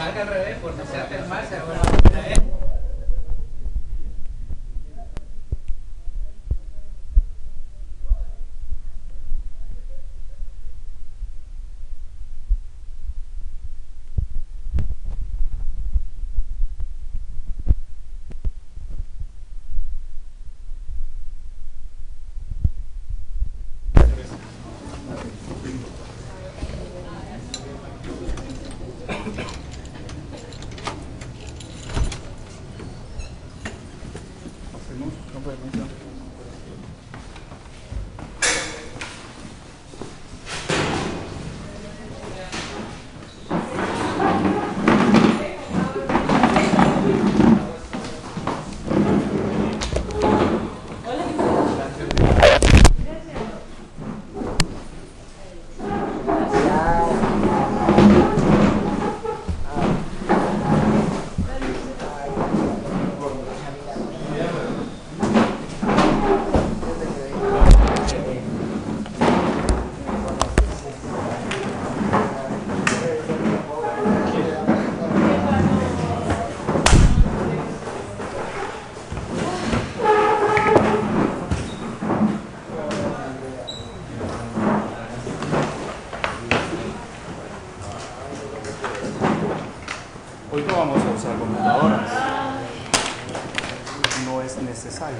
salga al revés, porque se hace mal, se hace Hoy no vamos a usar computadoras, no es necesario.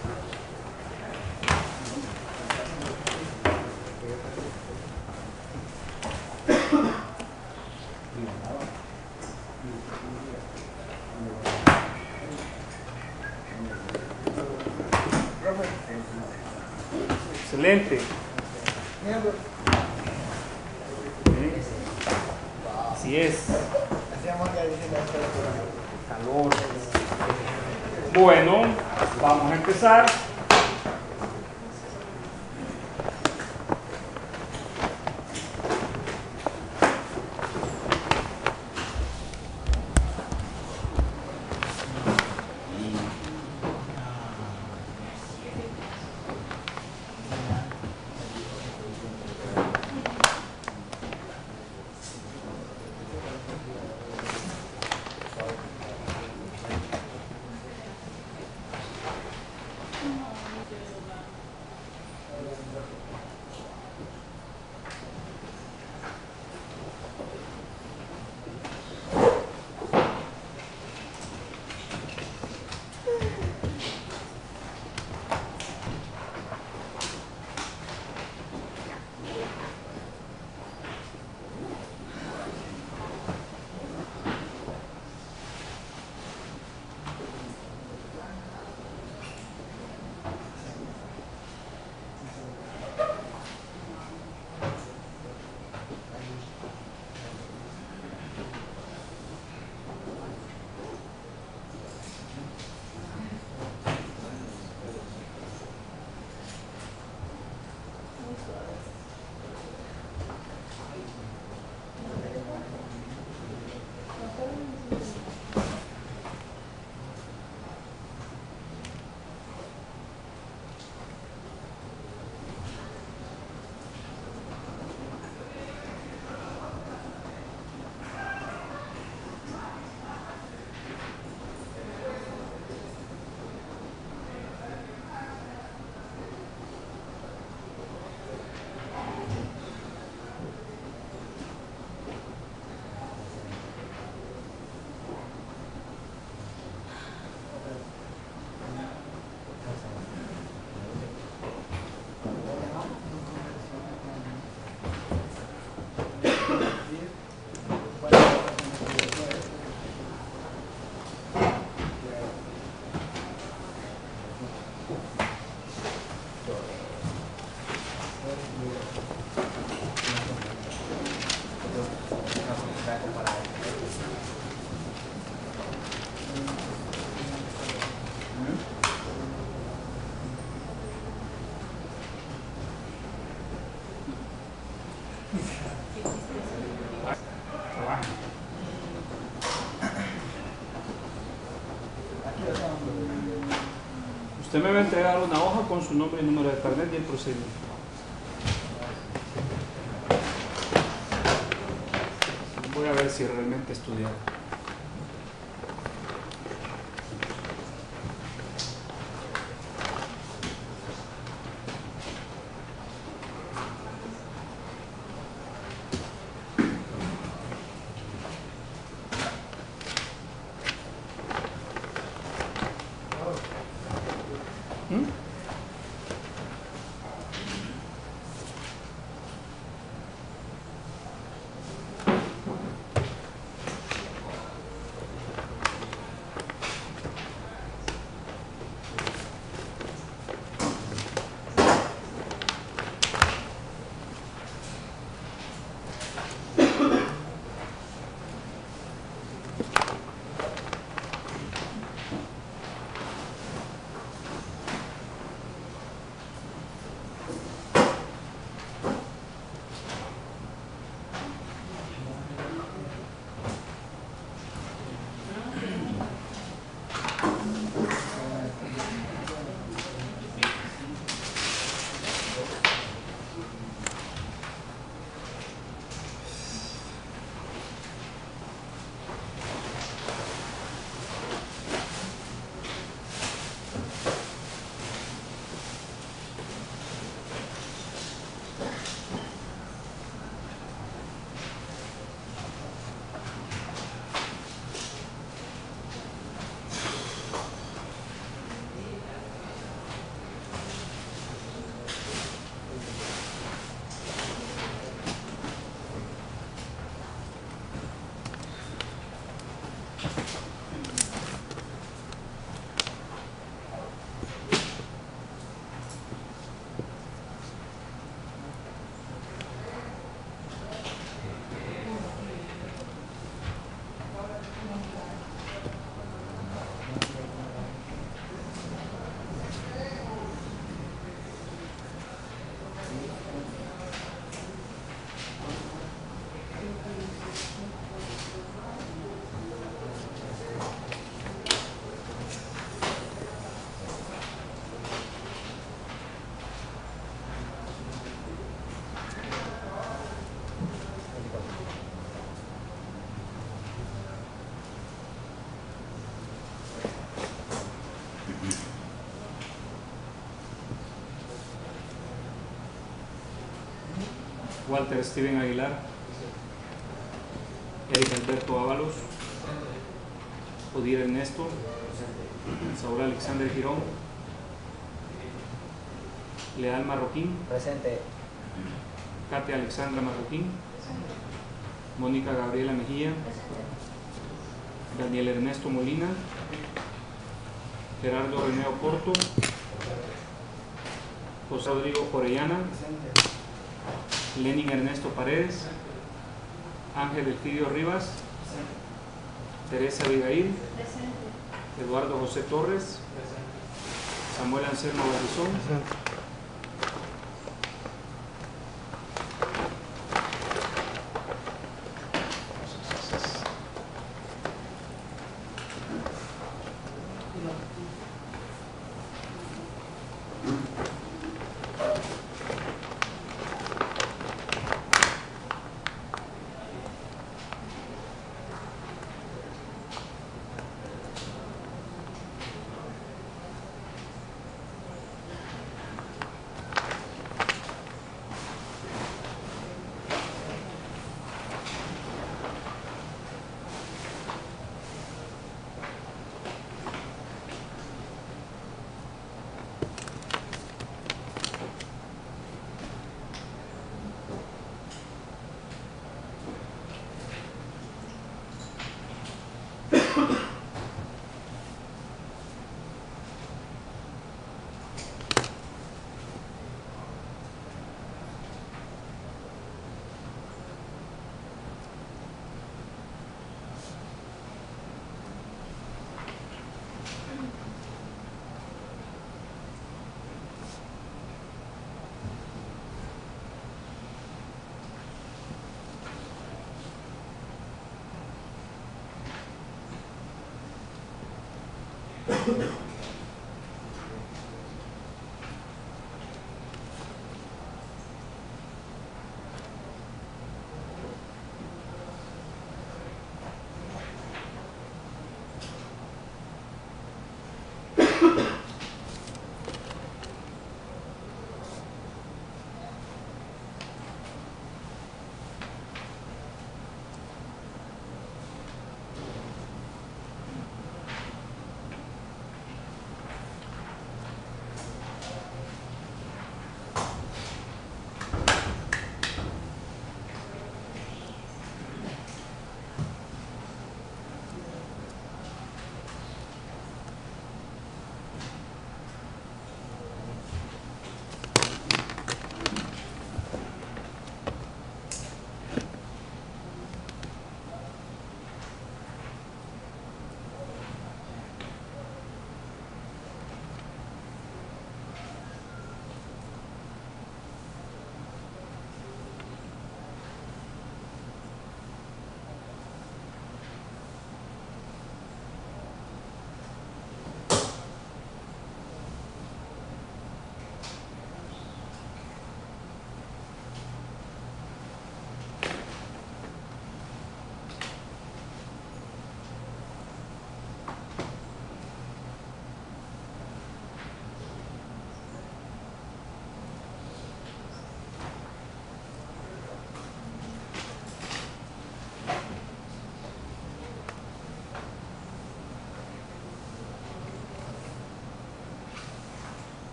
Excelente. Así es. Calor. Bueno, vamos a empezar. Usted me va a entregar una hoja con su nombre y número de carnet y el procedimiento. Voy voy a ver si realmente estudiaron. Walter Steven Aguilar, Eric Alberto Ábalos, Odir Ernesto, Saúl Alexander Girón, Leal Marroquín, Presente. Katia Alexandra Marroquín, Mónica Gabriela Mejía, Daniel Ernesto Molina, Gerardo Reneo Porto, José Rodrigo Corellana, Lenin Ernesto Paredes, Ángel Elfidio Rivas, Teresa Abigail, Eduardo José Torres, Samuel Anselmo Barbizón,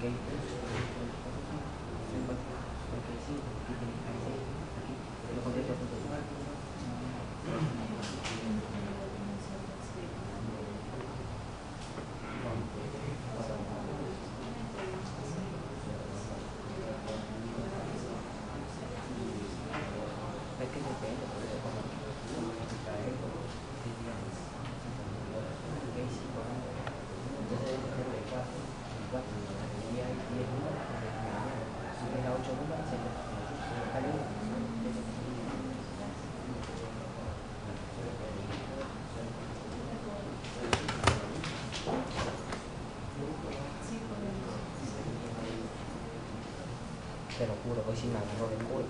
Te lo juro, hoy sí me agarró de culo.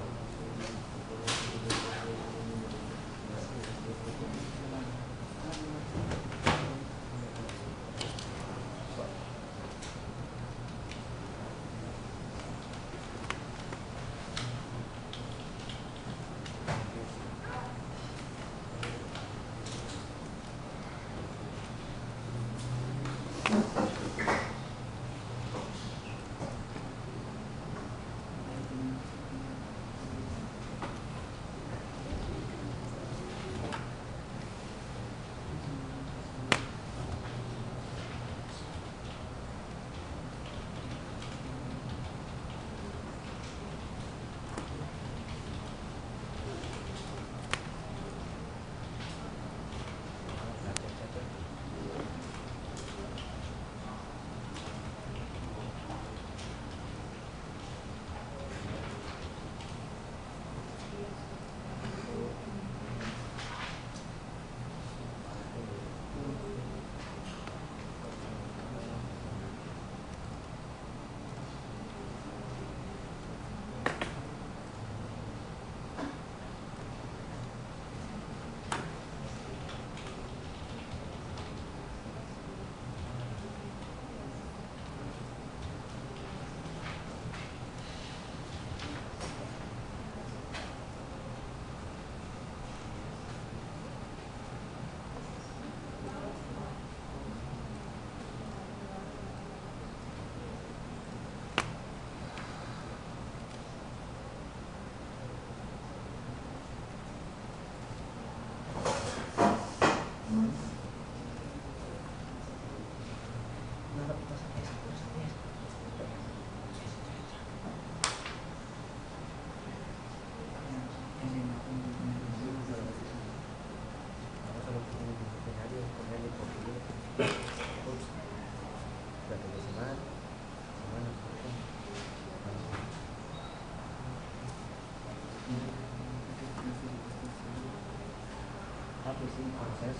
Pues sí, entonces,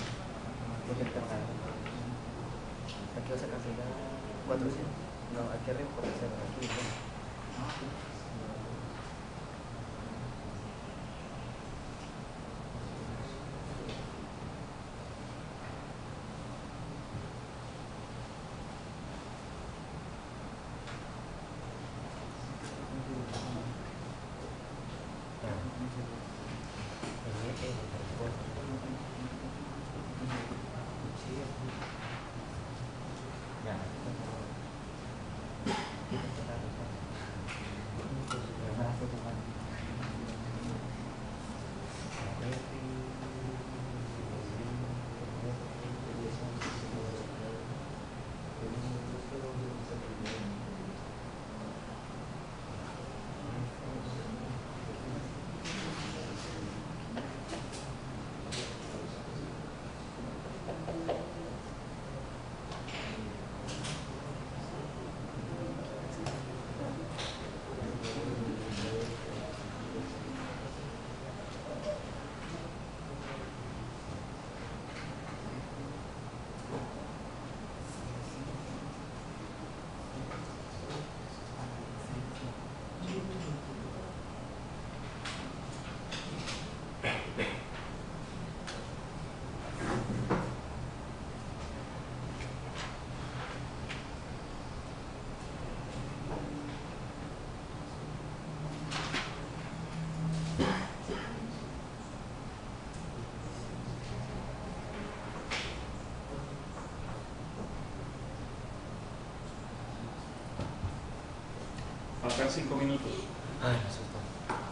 porque el cargador. Aquí vas a cancelar 400. No, aquí arriba por hacer aquí. Ya. Faltan 5 minutos. Ay, me asustó.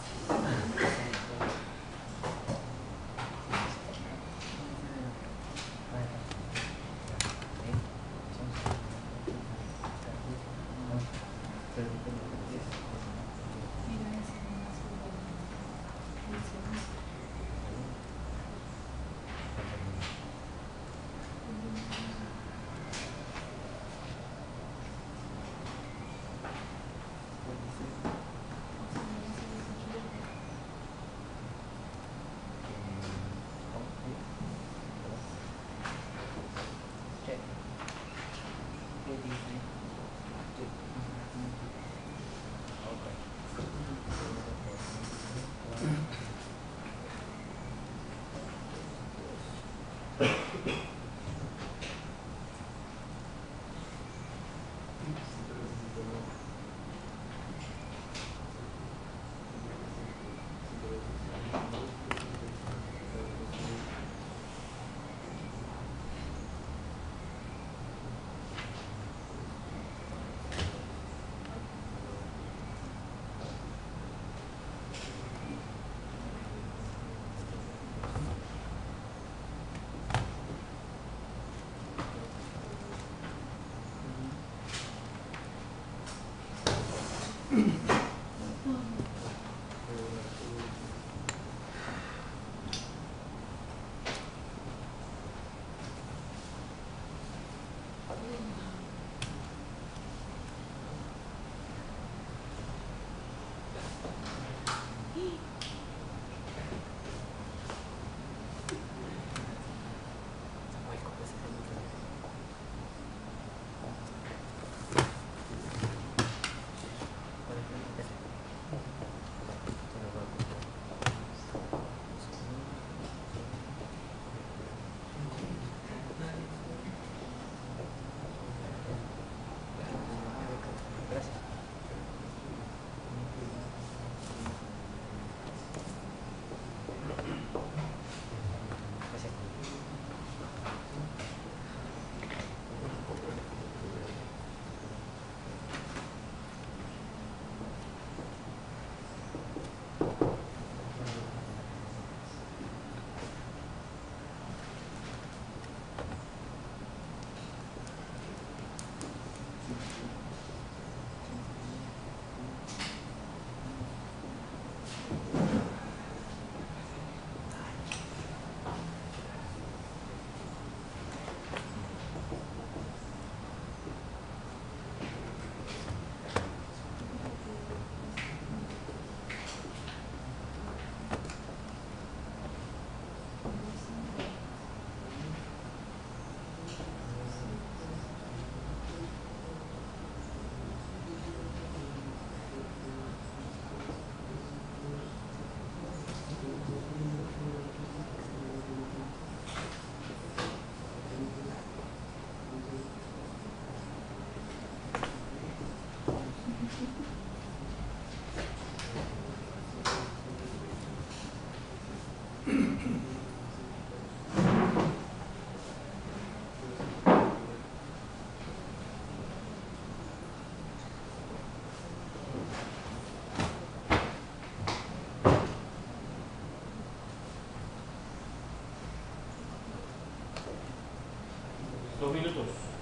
Dos minutos.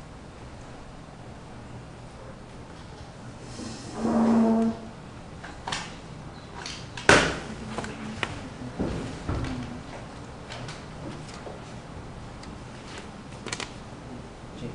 Sí.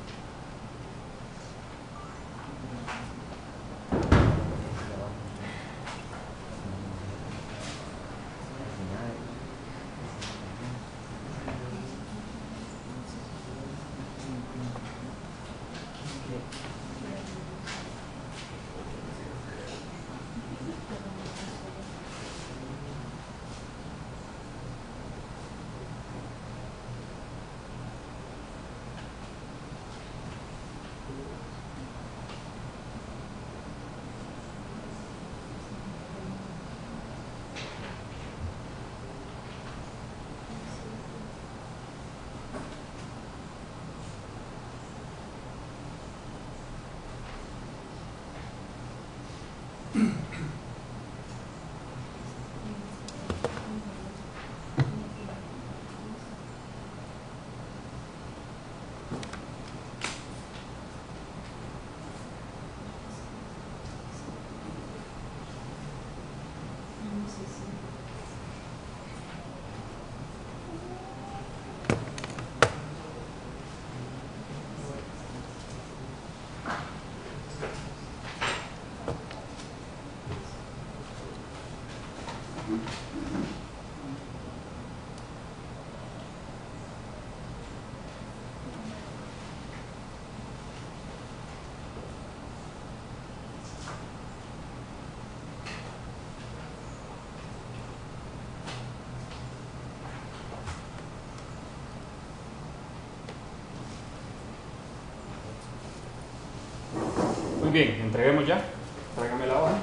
Muy bien, entreguemos ya. Tráigame la hoja.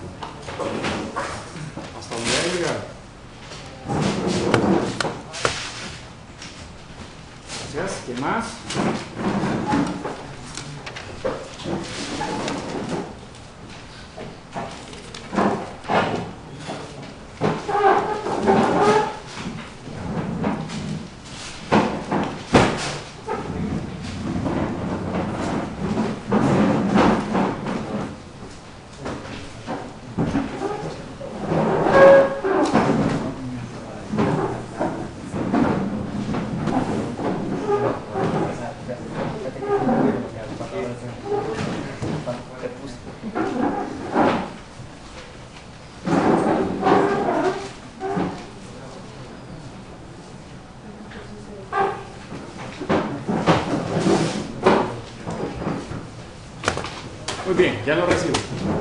Hasta donde haya llegado. Gracias. ¿Qué más? Muy bien, ya lo recibo.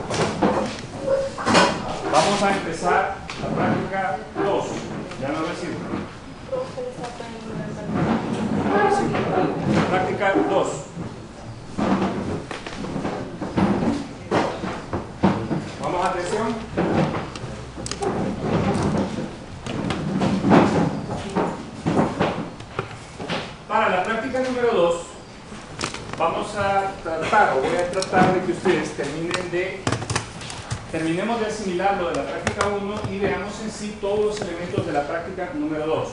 Vamos a empezar la práctica 2. Ya lo recibo. Práctica 2. Vamos, atención. Para la práctica número 2, vamos a tratar, o voy a tratar de que ustedes terminemos de asimilar lo de la práctica 1 y veamos en sí todos los elementos de la práctica número 2.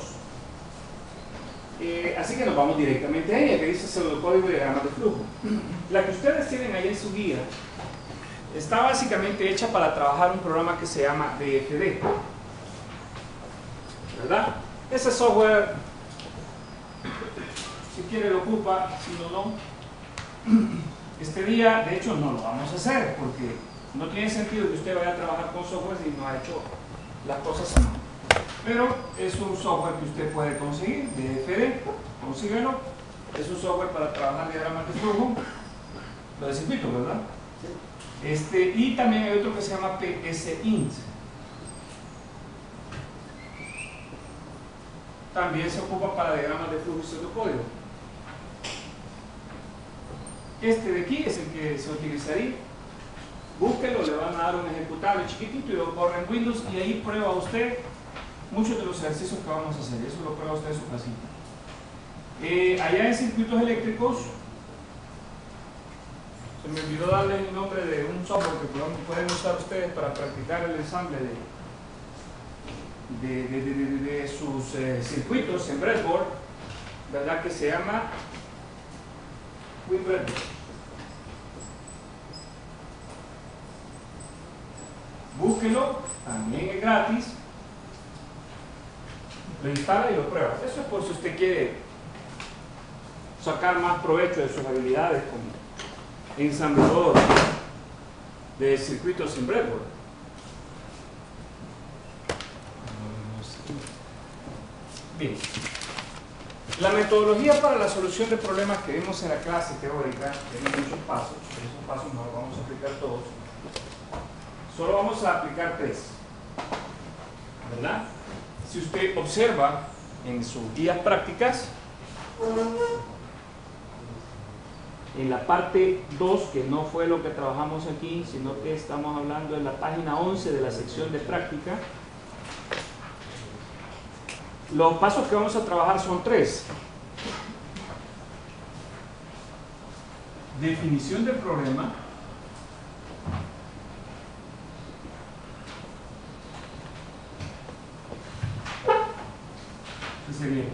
Así que nos vamos directamente a ella, que dice pseudocódigo y diagramas de flujo. La que ustedes tienen ahí en su guía está básicamente hecha para trabajar un programa que se llama DFD, ¿verdad? Ese software, si quiere lo ocupa, si no, no. Este día, de hecho, no lo vamos a hacer porque no tiene sentido que usted vaya a trabajar con software si no ha hecho las cosas a mano. Pero es un software que usted puede conseguir, DFD, consíguelo. Es un software para trabajar diagramas de flujo, lo de circuito, ¿verdad? Y también hay otro que se llama PSINT. También se ocupa para diagramas de flujo y pseudocódigo. Este de aquí es el que se utilizaría. Búsquelo, le van a dar un ejecutable chiquitito y lo corre en Windows y ahí prueba usted muchos de los ejercicios que vamos a hacer. Eso lo prueba usted en su casita. Allá en circuitos eléctricos, se me olvidó darle el nombre de un software que pueden usar ustedes para practicar el ensamble de sus circuitos en breadboard, ¿verdad? Que se llama WinBreadboard. Búsquelo, también es gratis, lo instala y lo prueba. Eso es por si usted quiere sacar más provecho de sus habilidades como ensamblador de circuitos en breadboard. Bien, la metodología para la solución de problemas que vimos en la clase teórica tiene muchos pasos. Esos pasos no los vamos a aplicar todos. Solo vamos a aplicar 3, ¿verdad? Si usted observa en sus guías prácticas, en la parte 2, que no fue lo que trabajamos aquí, sino que estamos hablando en la página 11 de la sección de práctica, los pasos que vamos a trabajar son 3. Definición del problema,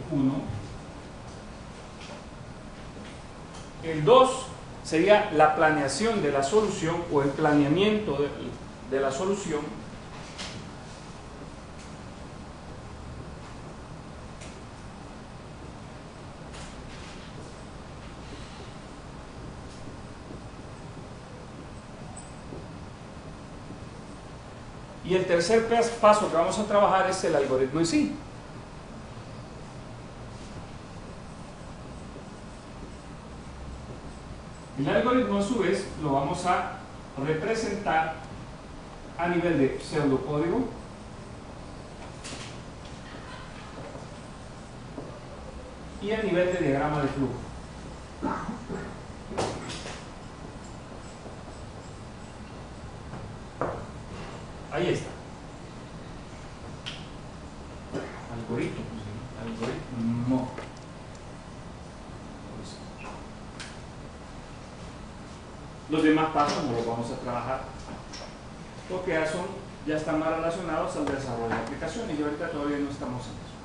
1. El 2 sería la planeación de la solución o el planeamiento de la solución. Y el tercer paso que vamos a trabajar es el algoritmo en sí. El algoritmo a su vez lo vamos a representar a nivel de pseudocódigo y a nivel de diagrama de flujo. Ahí está. Algoritmo. Algoritmo. Los demás pasos no los vamos a trabajar porque ya están más relacionados al desarrollo de aplicaciones y ahorita todavía no estamos en eso.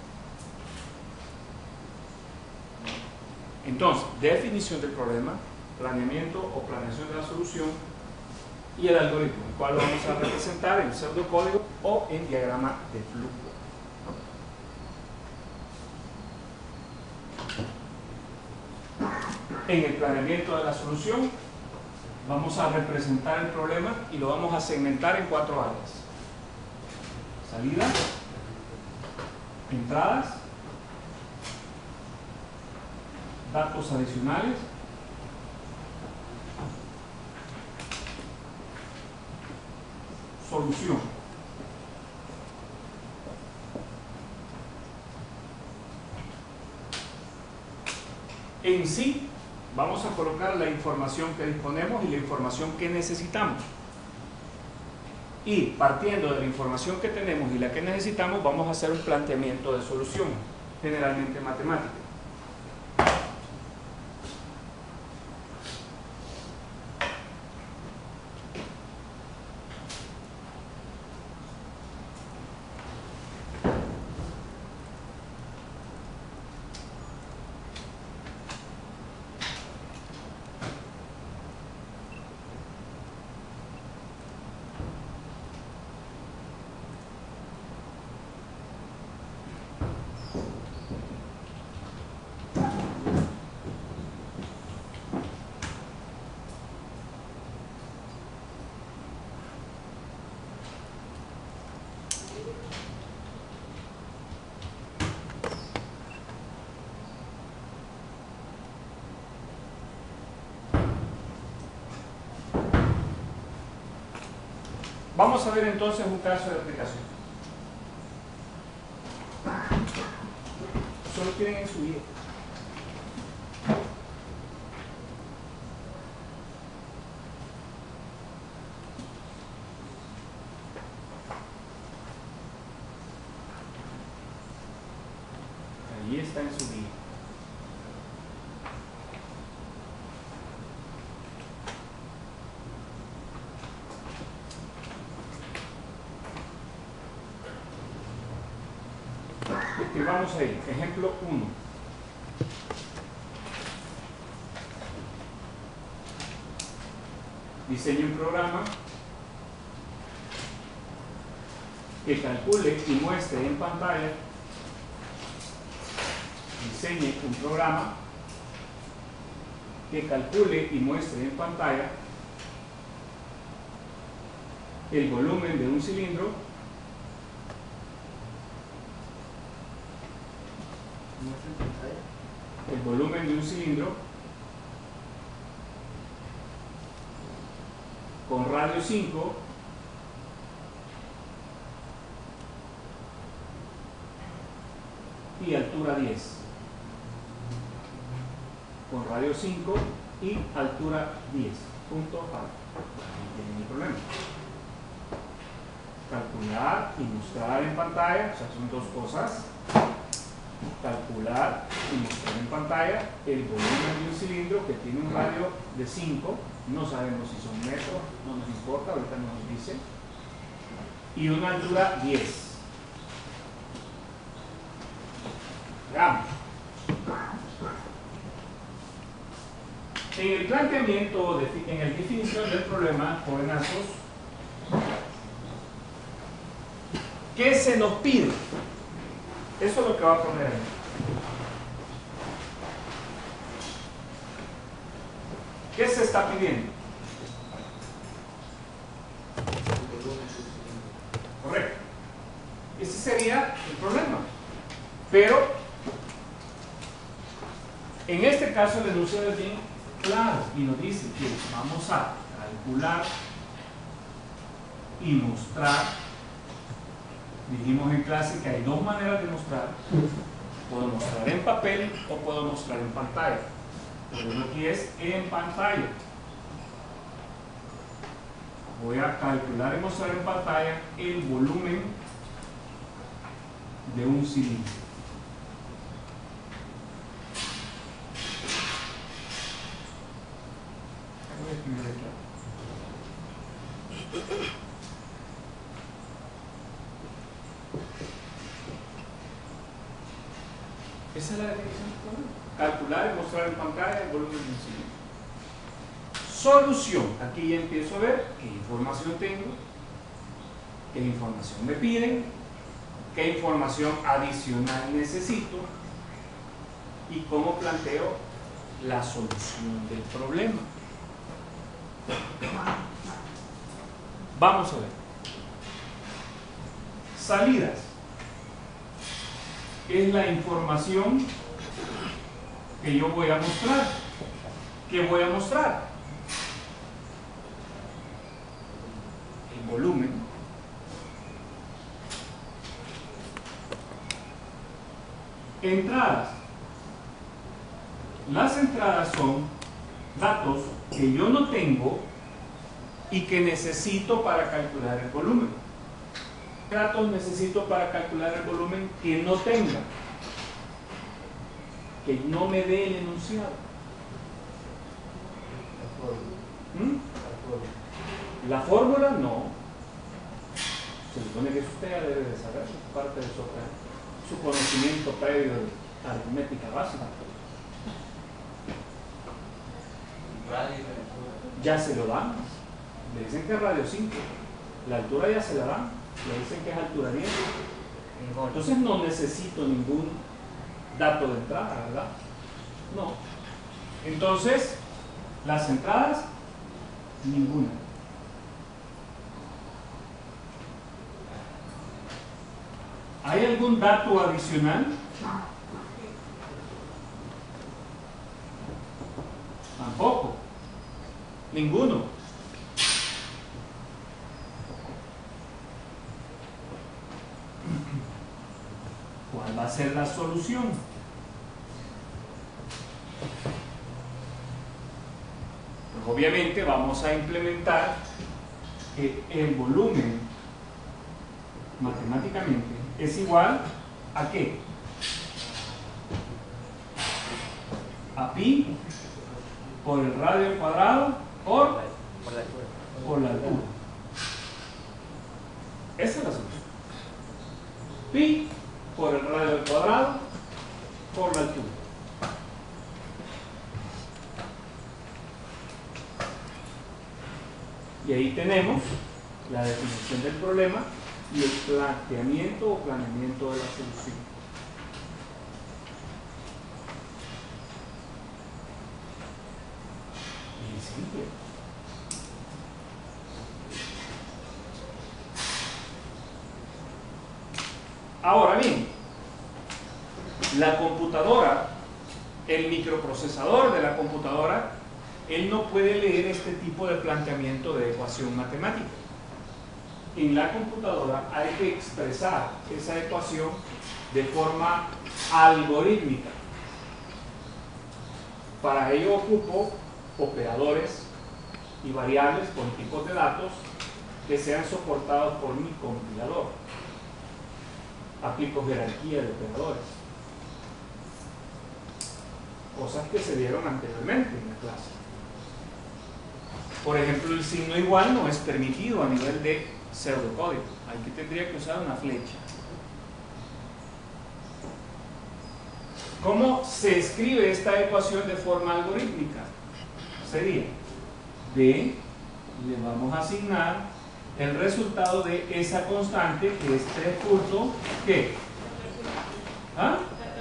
Entonces, definición del problema, planeamiento o planeación de la solución y el algoritmo, el cual lo vamos a representar en pseudocódigo o en diagrama de flujo. En el planeamiento de la solución vamos a representar el problema y lo vamos a segmentar en 4 áreas: salida, entradas, datos adicionales, solución. En sí vamos a colocar la información que disponemos y la información que necesitamos. Y partiendo de la información que tenemos y la que necesitamos, vamos a hacer un planteamiento de solución, generalmente matemática. Vamos a ver entonces un caso de aplicación. Solo tienen en su guía. Ahí está en su guía. Vamos a ir, ejemplo 1. Diseñe un programa que calcule y muestre en pantalla. Diseñe un programa que calcule y muestre en pantalla el volumen de un cilindro con radio 5 y altura 10, con radio 5 y altura 10, punto aparte. Ahí tienen el problema. Calcular y mostrar en pantalla, o sea, son dos cosas. Calcular y mostrar en pantalla el volumen de un cilindro que tiene un radio de 5, no sabemos si son metros, no nos importa, ahorita no nos dice, y una altura 10. Veamos. En el planteamiento, en la definición del problema, jovenazos, ¿qué se nos pide? Eso es lo que va a poner ahí. ¿Qué se está pidiendo? Correcto. Ese sería el problema. Pero, en este caso, el enunciado es bien claro y nos dice que vamos a calcular y mostrar. Dijimos en clase que hay dos maneras de mostrar. Puedo mostrar en papel o puedo mostrar en pantalla. Pero aquí es en pantalla. Voy a calcular y mostrar en pantalla el volumen de un cilindro. Esa es la definición del problema. Calcular y mostrar en pantalla el volumen de un cilindro. Solución. Aquí ya empiezo a ver qué información tengo, qué información me piden, qué información adicional necesito y cómo planteo la solución del problema. Vamos a ver. Salidas. Es la información que yo voy a mostrar. ¿Qué voy a mostrar? El volumen. Entradas. Las entradas son datos que yo no tengo y que necesito para calcular el volumen. ¿Qué datos necesito para calcular el volumen que no tenga? Que no me dé el enunciado. La fórmula no. Se supone que usted ya debe de saber, es parte de su conocimiento previo de aritmética básica. Ya se lo dan. Le dicen que es radio 5. La altura ya se la dan. Le dicen que es altura 10. Entonces no necesito ningún dato de entrada, ¿verdad? No. Entonces, las entradas, ninguna. ¿Hay algún dato adicional? Tampoco. Ninguno. ¿Cuál va a ser la solución? Pues obviamente vamos a implementar que el volumen matemáticamente es igual ¿a qué? A pi por el radio al cuadrado por la altura. Esa es la solución. Pi por el radio al cuadrado por la altura. Y ahí tenemos la definición del problema y el planteamiento o planeamiento de la solución. Bien simple. Ahora bien, la computadora, el microprocesador de la computadora, él no puede leer este tipo de planteamiento de ecuación matemática. En la computadora hay que expresar esa ecuación de forma algorítmica. Para ello ocupo operadores y variables con tipos de datos que sean soportados por mi compilador. Aplico jerarquía de operadores. Cosas que se dieron anteriormente en la clase. Por ejemplo, el signo igual no es permitido a nivel de pseudocódigo. Aquí tendría que usar una flecha. ¿Cómo se escribe esta ecuación de forma algorítmica? Sería D, le vamos a asignar el resultado de esa constante, que es 3 puntos, ¿qué? ¿Ah?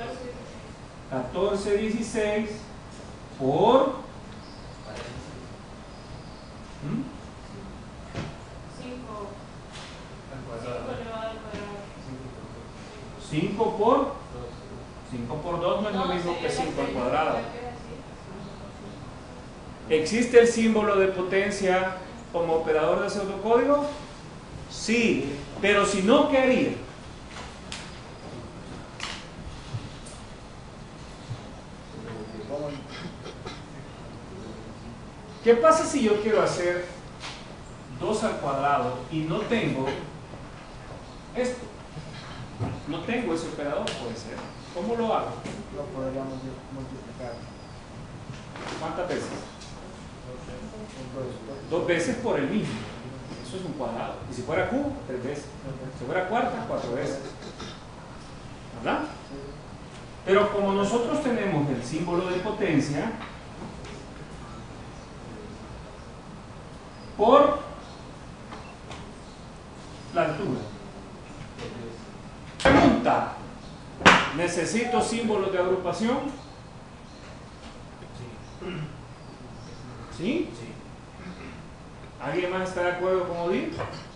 1416 por 5 por 2 no es lo mismo que 5 al cuadrado. ¿Existe el símbolo de potencia como operador de pseudocódigo? Sí, pero si no, ¿qué haría? ¿Qué pasa si yo quiero hacer 2 al cuadrado y no tengo esto? No tengo ese operador, puede ser. ¿Cómo lo hago? Lo podríamos multiplicar. ¿Cuántas veces? 2 veces por el mismo. Eso es un cuadrado. Y si fuera cubo, 3 veces. Si fuera cuarta, 4 veces. ¿Verdad? Pero como nosotros tenemos el símbolo de potencia por la altura. Pregunta: ¿necesito símbolos de agrupación? ¿Sí? ¿Alguien más está de acuerdo con Odín?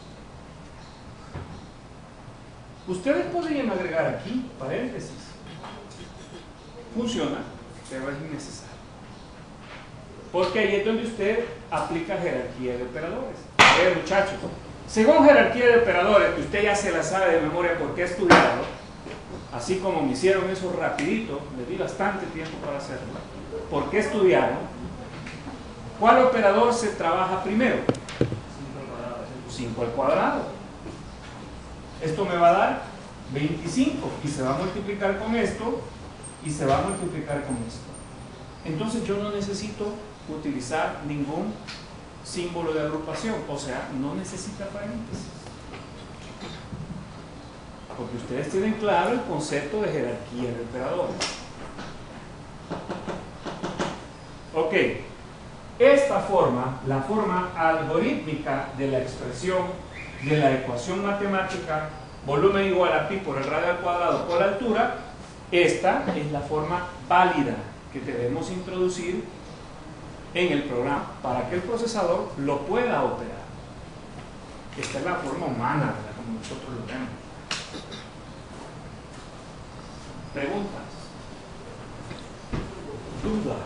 Ustedes podrían agregar aquí paréntesis. Funciona, pero es innecesario. Porque ahí es donde usted aplica jerarquía de operadores. A ver, muchachos, según jerarquía de operadores, que usted ya se la sabe de memoria porque ha estudiado, así como me hicieron eso rapidito, me di bastante tiempo para hacerlo, porque estudiaron, ¿cuál operador se trabaja primero? 5 al cuadrado. Esto me va a dar 25 y se va a multiplicar con esto y se va a multiplicar con esto. Entonces yo no necesito utilizar ningún símbolo de agrupación, o sea, no necesita paréntesis. Porque ustedes tienen claro el concepto de jerarquía de operadores. Ok, esta forma, la forma algorítmica de la expresión de la ecuación matemática volumen igual a pi por el radio al cuadrado por la altura, esta es la forma válida que debemos introducir en el programa para que el procesador lo pueda operar. Esta es la forma humana, ¿verdad?, como nosotros lo vemos. ¿Preguntas? ¿Dudas?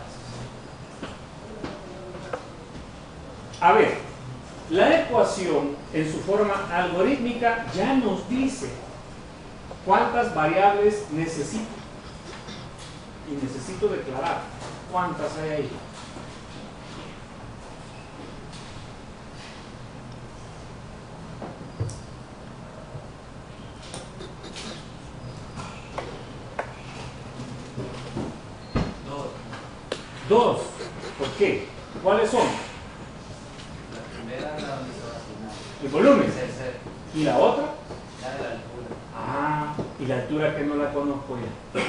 A ver, la ecuación en su forma algorítmica ya nos dice cuántas variables necesito. Y necesito declarar cuántas hay ahí. Dos. ¿Por qué? ¿Cuáles son? La primera es la donde se va a asignar. El volumen. Sí. ¿Y la otra? La de la altura. Ah, y la altura que no la conozco ya.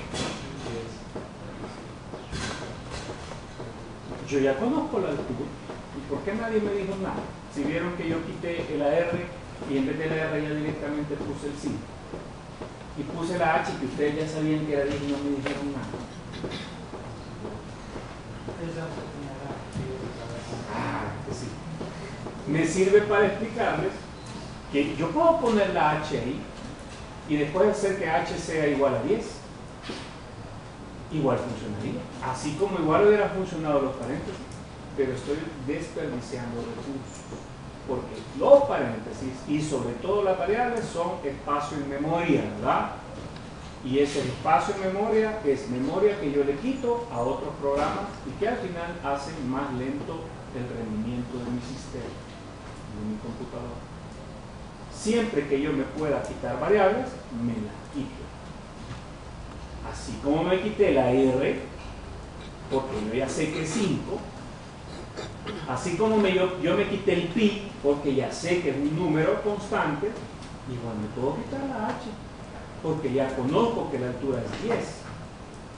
Yo ya conozco la altura. ¿Y por qué nadie me dijo nada? Si vieron que yo quité el AR y en vez de la R ya directamente puse el sí. Y puse la H que ustedes ya sabían que era 10 y no me dijeron nada. Ah, que sí. Me sirve para explicarles que yo puedo poner la H ahí y después hacer que H sea igual a 10. Igual funcionaría. Así como igual hubieran funcionado los paréntesis, pero estoy desperdiciando recursos. Porque los paréntesis y sobre todo las variables son espacio en memoria, ¿verdad? Y ese espacio en memoria es memoria que yo le quito a otros programas y que al final hacen más lento el rendimiento de mi sistema, de mi computadora. Siempre que yo me pueda quitar variables, me las quito. Así como me quité la R, porque yo ya sé que es 5, así como yo me quité el pi, porque ya sé que es un número constante, igual me puedo quitar la H, porque ya conozco que la altura es 10.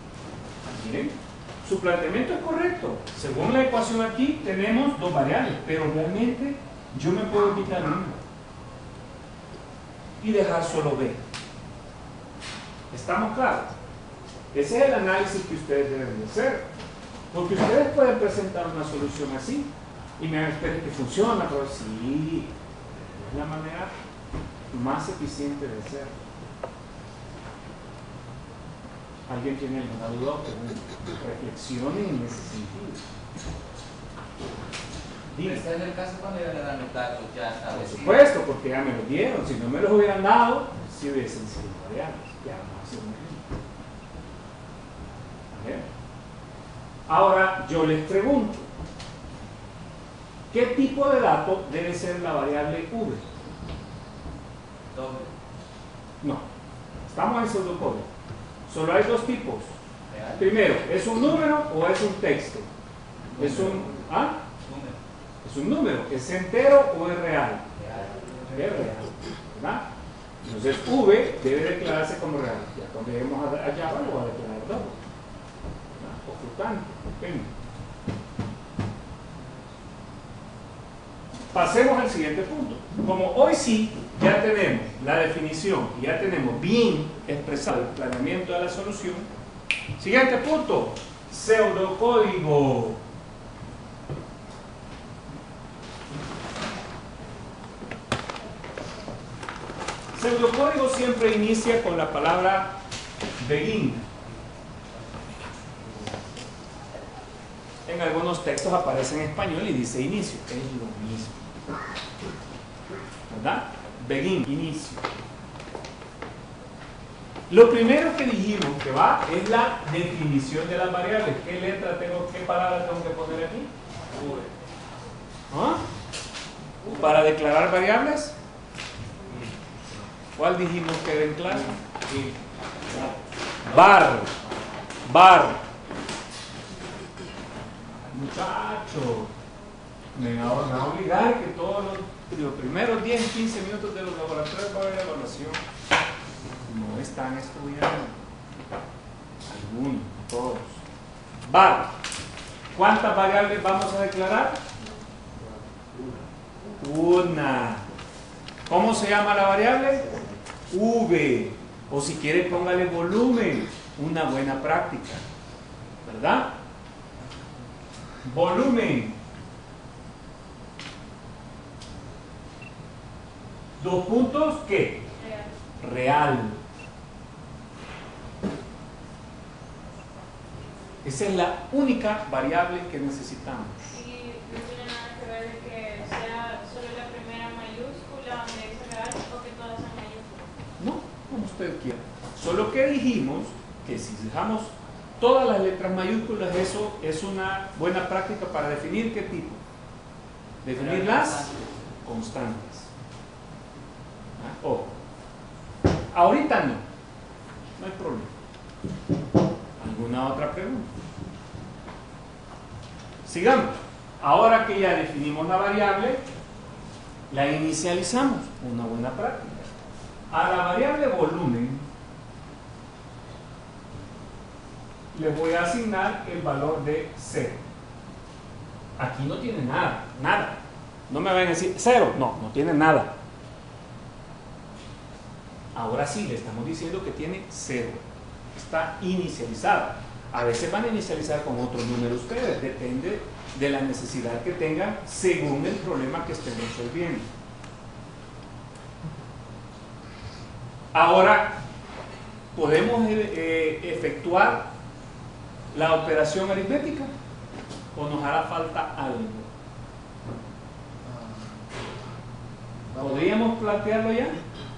Miren, su planteamiento es correcto. Según la ecuación aquí tenemos dos variables, pero realmente yo me puedo quitar una y dejar solo B. ¿Estamos claros? Ese es el análisis que ustedes deben de hacer. Porque ustedes pueden presentar una solución así y me van a esperar que funciona, pero sí, es la manera más eficiente de hacerlo. ¿Alguien tiene alguna duda? Reflexionen en ese sentido. Dime. Este es el caso cuando ya le dan los datos ya Por establecidos. supuesto, porque ya me lo dieron. Si no me los hubieran dado, sí hubiesen sido variables. Ya vamos a hacer un ejemplo. ¿Vale? Ahora yo les pregunto, ¿qué tipo de dato debe ser la variable V? Doble. No, estamos en pseudocódigo. Solo hay dos tipos. Real. Primero, ¿es un número o es un texto? ¿Es un, Número. es un número? ¿Es entero o es real? Real. Es real, ¿verdad? Entonces V debe declararse como real. Ya cuando lleguemos allá lo va a declarar doble. O flotante, depende. Pasemos al siguiente punto. Como hoy sí ya tenemos la definición y ya tenemos bien expresado el planeamiento de la solución, siguiente punto, pseudocódigo. Pseudocódigo siempre inicia con la palabra begin. En algunos textos aparece en español y dice inicio, es lo mismo. ¿Verdad? Begin, inicio. Lo primero que dijimos que va es la definición de las variables. ¿Qué letra tengo, qué palabra tengo que poner aquí? ¿Ah? Para declarar variables. ¿Cuál dijimos que era en clase? Var. Muchachos, me van a obligar que todos los primeros 10-15 minutos de los laboratorios va a haber evaluación. No están estudiando. Algunos, todos. Var. ¿Cuántas variables vamos a declarar? Una. ¿Cómo se llama la variable? V. O si quiere póngale volumen. Una buena práctica. ¿Verdad? Volumen. Dos puntos, ¿qué? Real. Esa es la única variable que necesitamos. Y no tiene nada que ver de que sea solo la primera mayúscula donde dice real o que todas sean mayúsculas. No, como usted quiera. Solo que dijimos que si dejamos todas las letras mayúsculas, eso es una buena práctica para definir qué tipo. Definir las constantes. Ojo. Ahorita no. No hay problema. ¿Alguna otra pregunta? Sigamos. Ahora que ya definimos la variable, la inicializamos. Una buena práctica. A la variable volumen le voy a asignar el valor de 0. Aquí no tiene nada, nada. No me van a decir 0, no tiene nada. Ahora sí le estamos diciendo que tiene 0. Está inicializada. A veces van a inicializar con otro número ustedes, depende de la necesidad que tengan según el problema que estén resolviendo. Ahora podemos efectuar la operación aritmética o nos hará falta algo. ¿Podríamos plantearlo ya?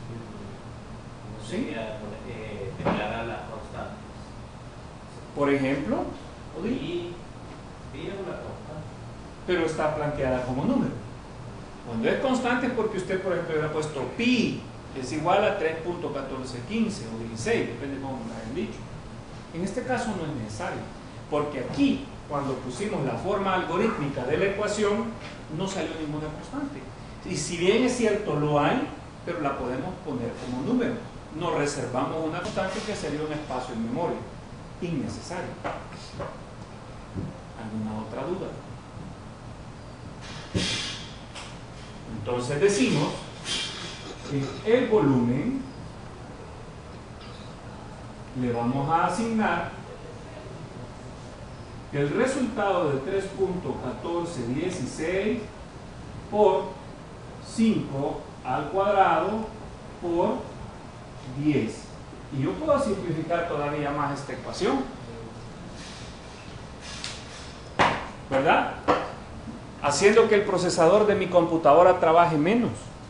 ¿Sí? Declarar las constantes. Por ejemplo, Y es una constante. pero está planteada como número. Cuando es constante es porque usted, por ejemplo, hubiera puesto pi es igual a 3.1415 o 16, depende de cómo me lo hayan dicho. En este caso no es necesario, porque aquí, cuando pusimos la forma algorítmica de la ecuación, no salió ninguna constante. Y si bien es cierto, lo hay, pero la podemos poner como número. Nos reservamos una constante que sería un espacio en memoria. innecesario. ¿Alguna otra duda? Entonces decimos que el volumen le vamos a asignar el resultado de 3.1416 por 5 al cuadrado por 10. Y yo puedo simplificar todavía más esta ecuación, ¿verdad? Haciendo que el procesador de mi computadora trabaje menos.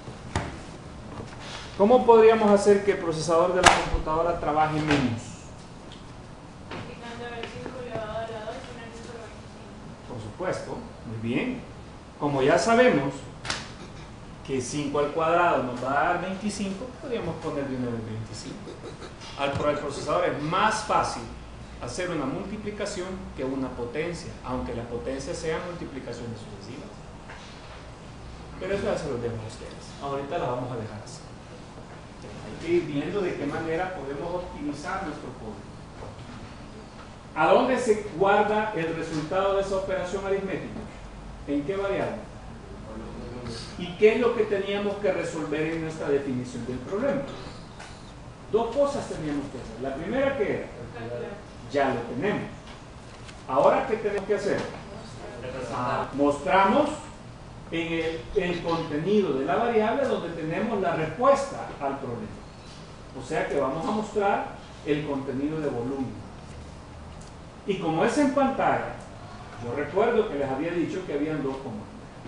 ¿Cómo podríamos hacer que el procesador de la computadora trabaje menos? Multiplicando el 5 elevado a la 2 y una 10 sobre 25. Por supuesto, muy bien. Como ya sabemos que 5 al cuadrado nos va a dar 25, podríamos poner de una vez 25. Para el procesador es más fácil hacer una multiplicación que una potencia, aunque las potencias sean multiplicaciones sucesivas. Pero eso ya se lo dejo a ustedes. Ahorita la vamos a dejar así. Hay que ir viendo de qué manera podemos optimizar nuestro código. ¿A dónde se guarda el resultado de esa operación aritmética? ¿En qué variable? ¿Y qué es lo que teníamos que resolver en nuestra definición del problema? Dos cosas teníamos que hacer. La primera, ¿qué era? Ya lo tenemos. Ahora, ¿qué tenemos que hacer? Mostramos en el contenido de la variable donde tenemos la respuesta al problema. O sea que vamos a mostrar el contenido de volumen. Y como es en pantalla, yo recuerdo que les había dicho que habían dos comandos: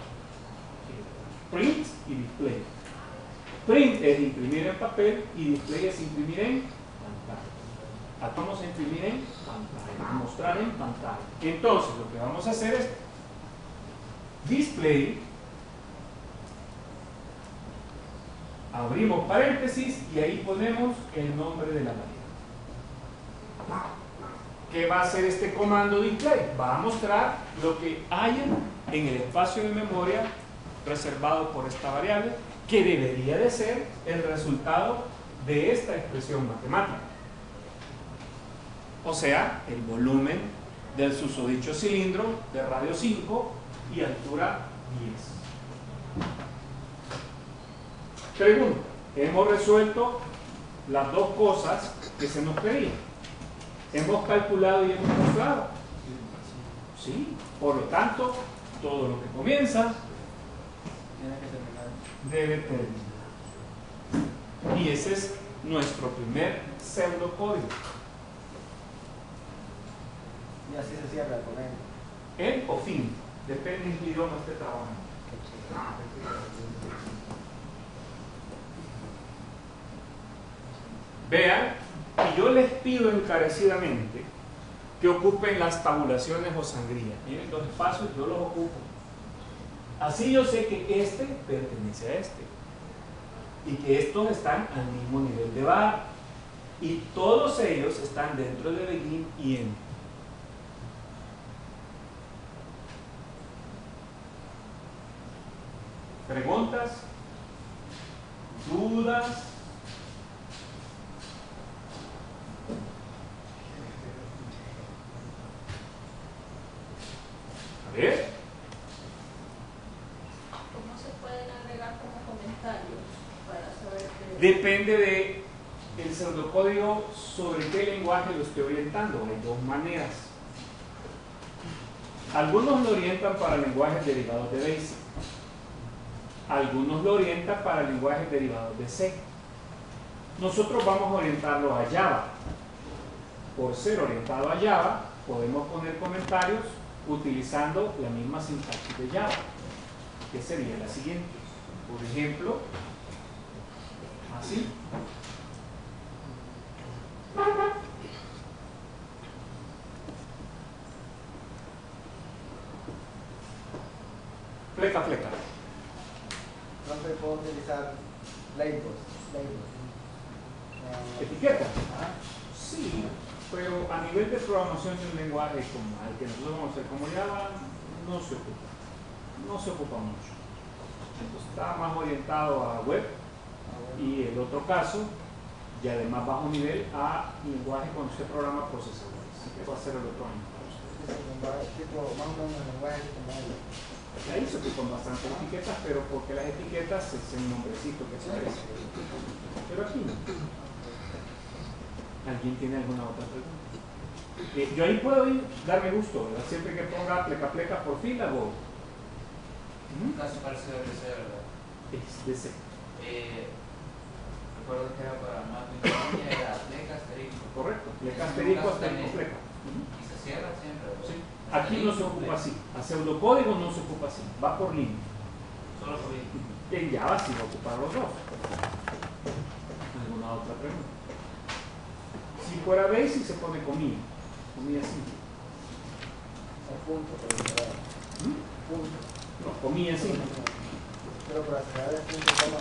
print y display. Print es imprimir en papel y display es imprimir en pantalla. Vamos a imprimir en pantalla, mostrar en pantalla. Entonces lo que vamos a hacer es display, abrimos paréntesis y ahí ponemos el nombre de la variable. ¿Qué va a hacer este comando display? Va a mostrar lo que haya en el espacio de memoria reservado por esta variable, que debería de ser el resultado de esta expresión matemática. O sea, el volumen del susodicho cilindro de radio 5 y altura 10. Pregunta: hemos resuelto las dos cosas que se nos pedían. Hemos calculado y hemos mostrado. Sí, por lo tanto, todo lo que comienza debe terminar. Y ese es nuestro primer pseudocódigo. Y así se cierra con él. El o fin, depende en qué idioma esté trabajando. Vean, y yo les pido encarecidamente que ocupen las tabulaciones o sangrías. Miren los espacios, yo los ocupo. Así yo sé que este pertenece a este y que estos están al mismo nivel de barra y todos ellos están dentro de begin y end. ¿Preguntas? ¿Dudas? A ver. ¿Cómo se pueden agregar como comentarios para saber que... Depende de el pseudocódigo sobre qué lenguaje lo estoy orientando. Hay dos maneras. Algunos lo orientan para lenguajes derivados de BASIC. Algunos lo orientan para lenguajes derivados de C. Nosotros vamos a orientarlo a Java. Por ser orientado a Java, podemos poner comentarios utilizando la misma sintaxis de Java, que sería la siguiente. Por ejemplo, así. Fleca, fleca. No se puede utilizar labels. ¿Etiqueta? Ajá. Sí, pero a nivel de programación de un lenguaje como el que nosotros vamos a hacer como Java, no se ocupa. No se ocupa mucho. Entonces está más orientado a web y el otro caso, ya de más bajo nivel, a lenguaje cuando se programa procesadores. así que va a ser electrónico para ustedes. Tipo, más o menos el lenguaje como el. Ahí se ocupan bastantes etiquetas, pero porque las etiquetas es el nombrecito que aparece. Pero aquí no. ¿Alguien tiene alguna otra pregunta? Yo ahí puedo ir, darme gusto, ¿verdad? Siempre que ponga pleca por fila o... Un caso parecido de ese, ¿verdad? Es de C. Recuerdo que era para más de una era pleca, asterisco. Correcto, pleca, asterisco, asterisco, pleca. Y se cierra siempre, ¿verdad? Sí. Aquí no se ocupa así, a pseudocódigo no se ocupa así, va por línea. Solo por ahí. En Java sí va a ocupar los dos. ¿Alguna otra pregunta? Si fuera basic se pone comilla simple. El punto, pero punto. No, comilla simple. Pero para cerrar el punto, ¿cómo?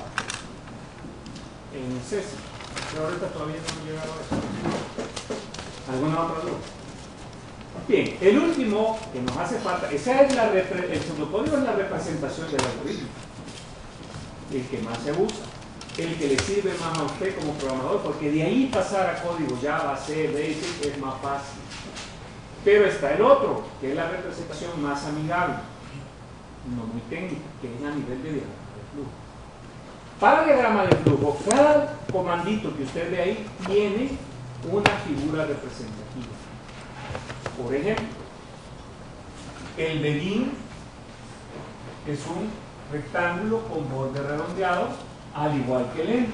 En C sí. Pero ahorita todavía no he llegado a eso. ¿Alguna otra duda? Bien, el último que nos hace falta, esa es el pseudocódigo es la representación del algoritmo, el que más se usa, el que le sirve más a usted como programador, porque de ahí pasar a código Java, C, Basic es más fácil. Pero está el otro, que es la representación más amigable, no muy técnica, que es a nivel de diagrama de flujo. Para el diagrama de flujo, cada comandito que usted ve ahí tiene una figura representativa. Por ejemplo, el begin es un rectángulo con borde redondeado, al igual que el end.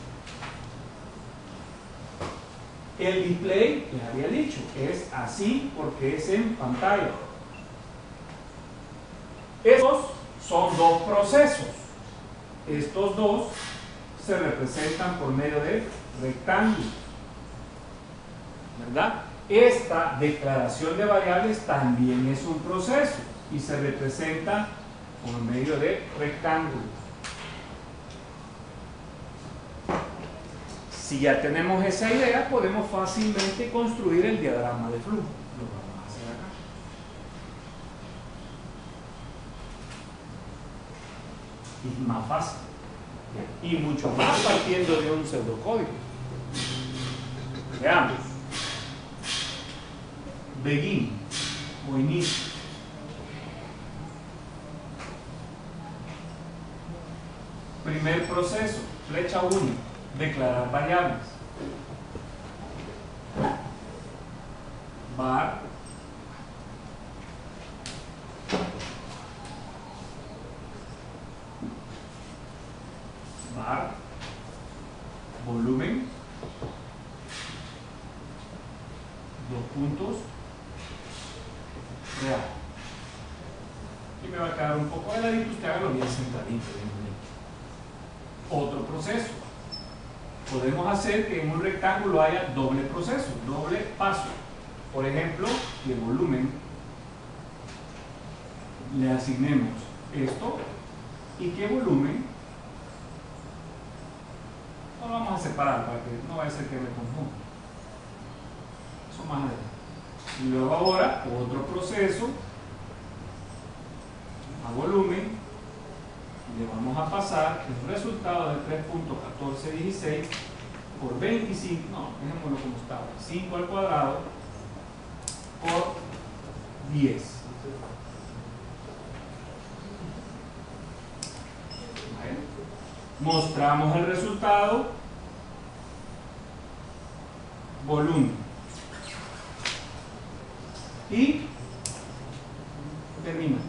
El display, les había dicho, es así porque es en pantalla. Estos son dos procesos. Estos dos se representan por medio de rectángulos, ¿verdad? Esta declaración de variables también es un proceso y se representa por medio de rectángulos. Si ya tenemos esa idea, podemos fácilmente construir el diagrama de flujo. Lo vamos a hacer acá. Y más fácil. Y mucho más partiendo de un pseudocódigo. Veamos. Begin o inicio. Primer proceso, flecha 1, declarar variables. Var volumen, dos puntos, real. Y me va a quedar un poco de ladito, usted hágalo bien centradito, bien bonito. Otro proceso. Podemos hacer que en un rectángulo haya doble proceso, doble paso. Por ejemplo, que el volumen le asignemos esto y que volumen no lo vamos a separar para que no vaya a ser que me confunda. Eso más adelante. Y luego ahora otro proceso a volumen, le vamos a pasar el resultado de 3.1416 por 25, no, dejémoslo como estaba, 5 al cuadrado por 10. Mostramos el resultado, volumen, y termina.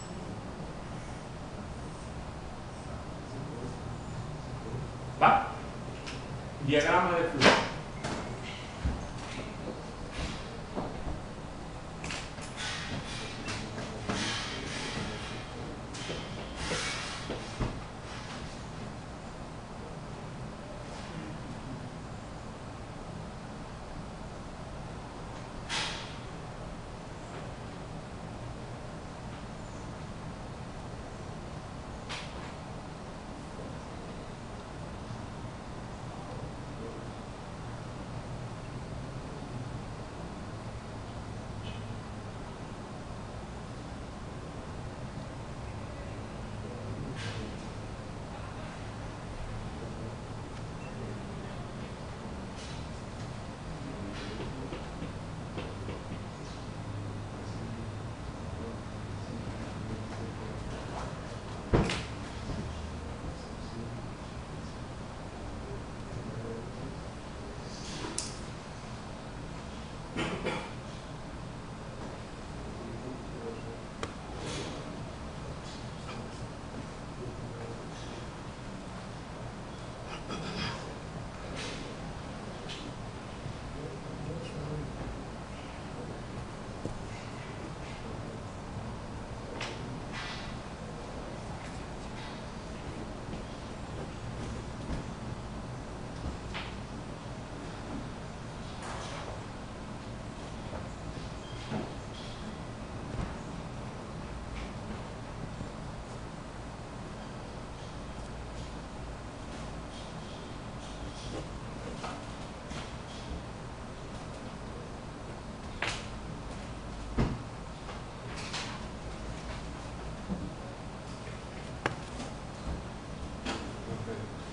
¿Va? Diagrama de flujo.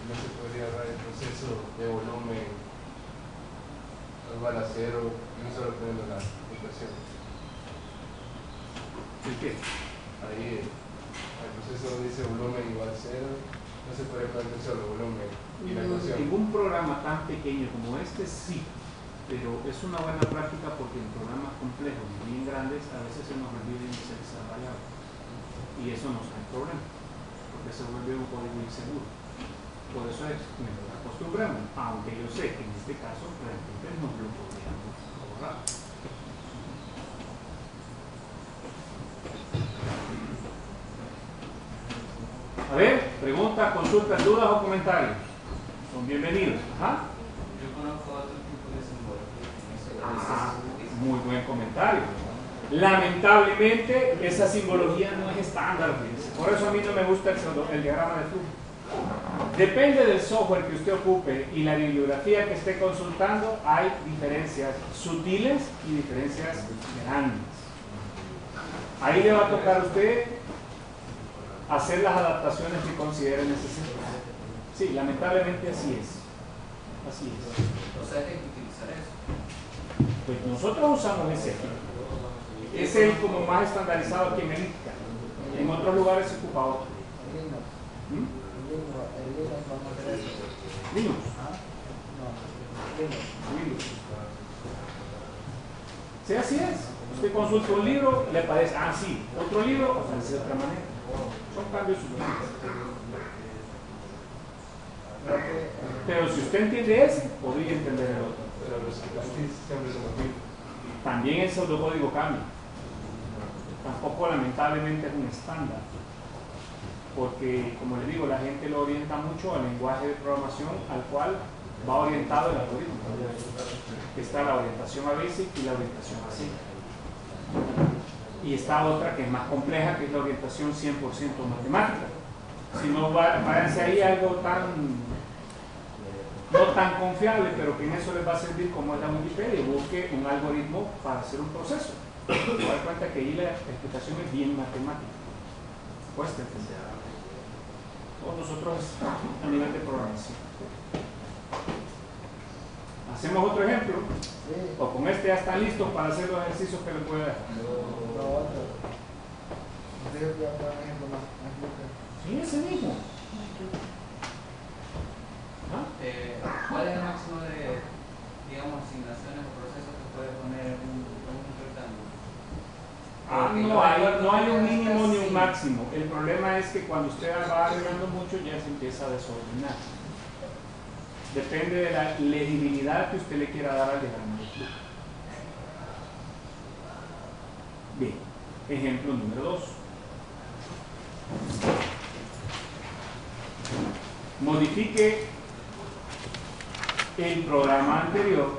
no se podría dar el proceso de volumen igual a cero y no solo poniendo la ecuación. ¿El qué? Ahí el proceso dice volumen igual a cero, no se podría poner solo volumen y la ecuación. Ningún programa tan pequeño como este sí, pero es una buena práctica porque en programas complejos y bien grandes a veces se nos olvida inicializar variables y eso nos da problema porque se vuelve un código inseguro. Por eso es que nos acostumbramos, aunque yo sé que en este caso realmente no lo podríamos ahorrar. A ver, preguntas, consultas, dudas o comentarios. Son bienvenidos. Ajá. Yo conozco otro tipo de simbología. Muy buen comentario. Lamentablemente, esa simbología no es estándar. Por eso a mí no me gusta el diagrama de flujo. Depende del software que usted ocupe y la bibliografía que esté consultando, hay diferencias sutiles y diferencias grandes. Ahí le va a tocar a usted hacer las adaptaciones que considere necesarias. Sí, lamentablemente así es. Así es. O sea, hay que utilizar eso. Pues nosotros usamos ese. Es el como más estandarizado aquí en el ITCA. En otros lugares se ocupa otro. ¿Mm? Linux. Linux. Sí, así es. Usted consulta un libro, le parece, ah, sí, otro libro, aparece de otra manera. Son cambios sutiles. Pero si usted entiende ese, podría entender el otro. Pero los siempre son los mismos. También el pseudocódigo cambia. Tampoco lamentablemente es un estándar. Porque, como les digo, la gente lo orienta mucho al lenguaje de programación al cual va orientado el algoritmo. Está la orientación a BASIC y la orientación a C. Y está otra que es más compleja, que es la orientación 100% matemática. Si no, váyanse ahí algo no tan confiable, pero que en eso les va a servir como es la Wikipedia. Busque un algoritmo para hacer un proceso. Se va a dar cuenta que ahí la explicación es bien matemática. Cuesta entender. Todos nosotros a nivel de programación. Hacemos otro ejemplo. O con este ya están listos para hacer los ejercicios que les voy a dar. Sí, ese mismo. ¿Ah? ¿Cuál es el máximo de, digamos, asignaciones o procesos que puede poner un rectángulo? No hay un mínimo ni un máximo. El problema es que cuando usted va agregando mucho ya se empieza a desordenar. Depende de la legibilidad que usted le quiera dar al diagrama de flujo. Bien, ejemplo número 2. Modifique el programa anterior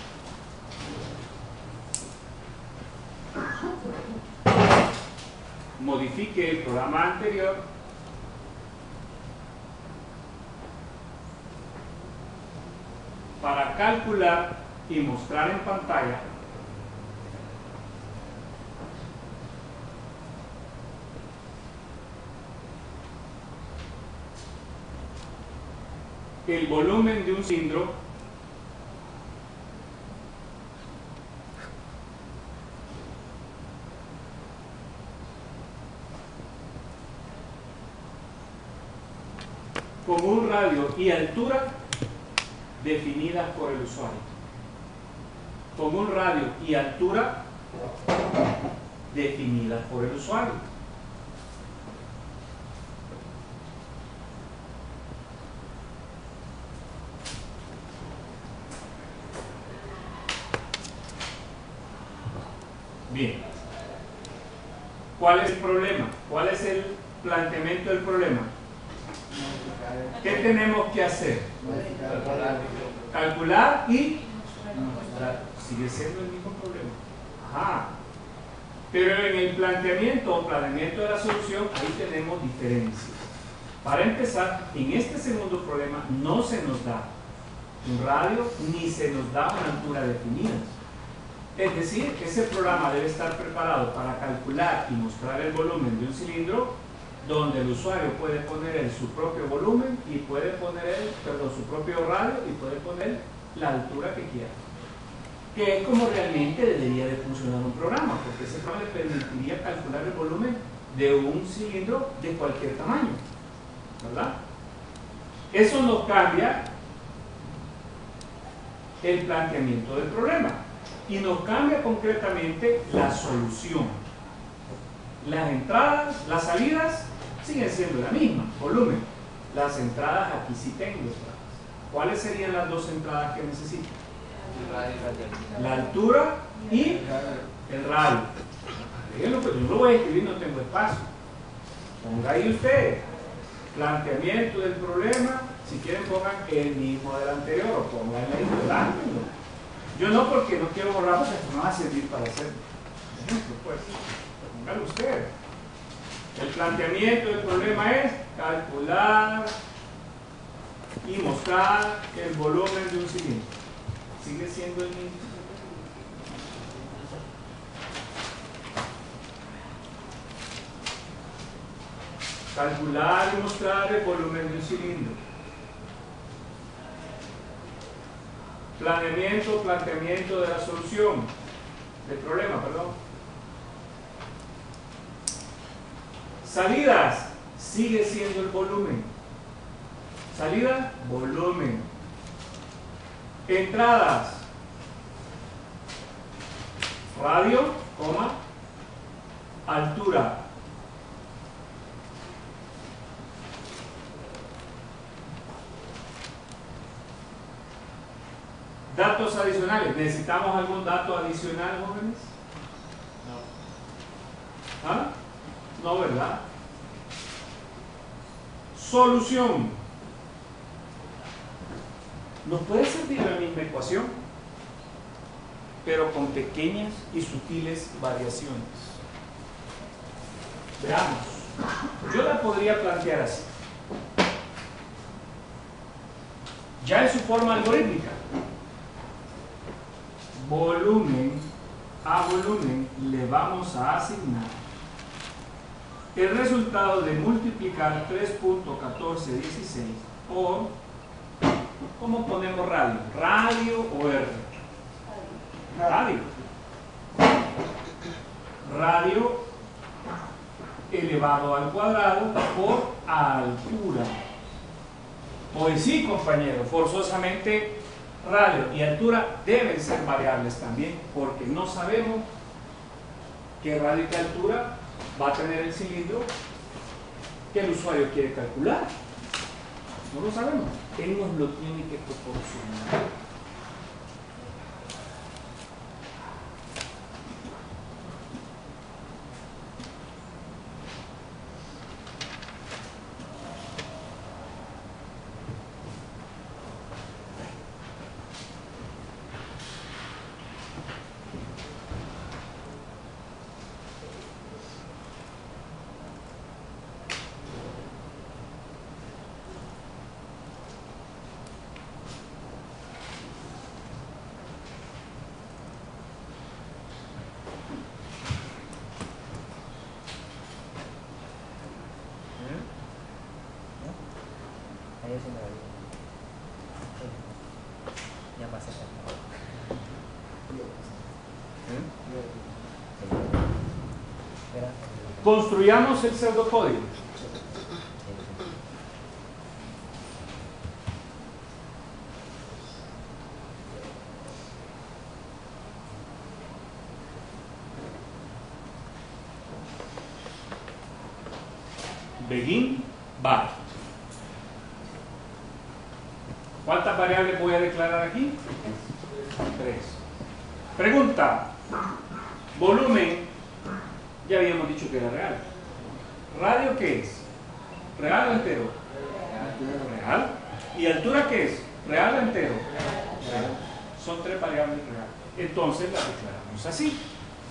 para calcular y mostrar en pantalla el volumen de un cilindro con un radio y altura definidas por el usuario. Con un radio y altura definidas por el usuario. Bien. ¿Cuál es el problema? ¿Cuál es el planteamiento del problema? ¿Qué tenemos que hacer? Calcular y mostrar. Sigue siendo el mismo problema. Ajá. Pero en el planteamiento o planeamiento de la solución, ahí tenemos diferencias. Para empezar, en este segundo problema no se nos da un radio ni se nos da una altura definida. Es decir, ese programa debe estar preparado para calcular y mostrar el volumen de un cilindro donde el usuario puede poner su propio volumen y puede poner su propio radio y puede poner la altura que quiera. Que es como realmente debería de funcionar un programa, porque ese programa le permitiría calcular el volumen de un cilindro de cualquier tamaño, ¿verdad? Eso nos cambia el planteamiento del problema y nos cambia concretamente la solución. Las entradas, las salidas siguen siendo la misma, volumen. Las entradas aquí sí tengo entradas. ¿Cuáles serían las dos entradas que necesito? La altura y el radio. Déjenlo, pero yo lo voy a escribir, no tengo espacio. Ponga ahí usted planteamiento del problema. Si quieren pongan el mismo del anterior o pongan ahí delante. Yo no, porque no quiero borrar, porque esto no va a servir para hacer ejemplo, pues. Póngalo usted. El planteamiento del problema es calcular y mostrar el volumen de un cilindro. Sigue siendo el mismo. Calcular y mostrar el volumen de un cilindro. Planteamiento de la solución del problema, perdón. Salidas, sigue siendo el volumen. Salida, volumen. Entradas, radio, coma, altura. Datos adicionales. ¿Necesitamos algún dato adicional, jóvenes? No. ¿Ah? No, ¿verdad? Solución. Nos puede servir la misma ecuación, pero con pequeñas y sutiles variaciones. Veamos. Yo la podría plantear así. Ya en su forma algorítmica. Volumen a volumen le vamos a asignar el resultado de multiplicar 3.1416 por, ¿cómo ponemos radio? ¿Radio o R? Radio. Radio elevado al cuadrado por altura. Pues sí, compañero, forzosamente radio y altura deben ser variables también, porque no sabemos qué radio y qué altura va a tener el cilindro que el usuario quiere calcular. No lo sabemos. Él nos lo tiene que proporcionar. Ahí sí me va bien. Ya pasé. Construyamos el pseudocódigo. Begin var. ¿Cuántas variables voy a declarar aquí? 3. Pregunta. Volumen. Ya habíamos dicho que era real. ¿Radio qué es? ¿Real o entero? Real. ¿Y altura qué es? ¿Real o entero? Real. Son 3 variables reales. Entonces las declaramos así.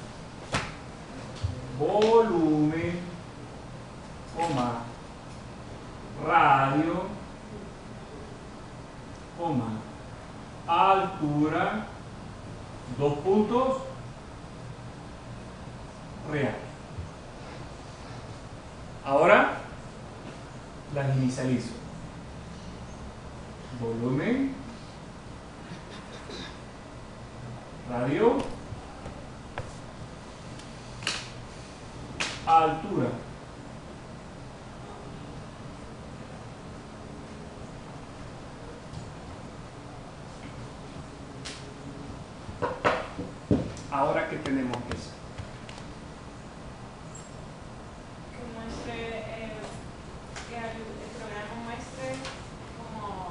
Volumen, coma, radio, coma, altura, 2 puntos, real. Ahora las inicializo. Volumen, radio, altura. Ahora, ¿qué tenemos que hacer? Que muestre, que el programa muestre como,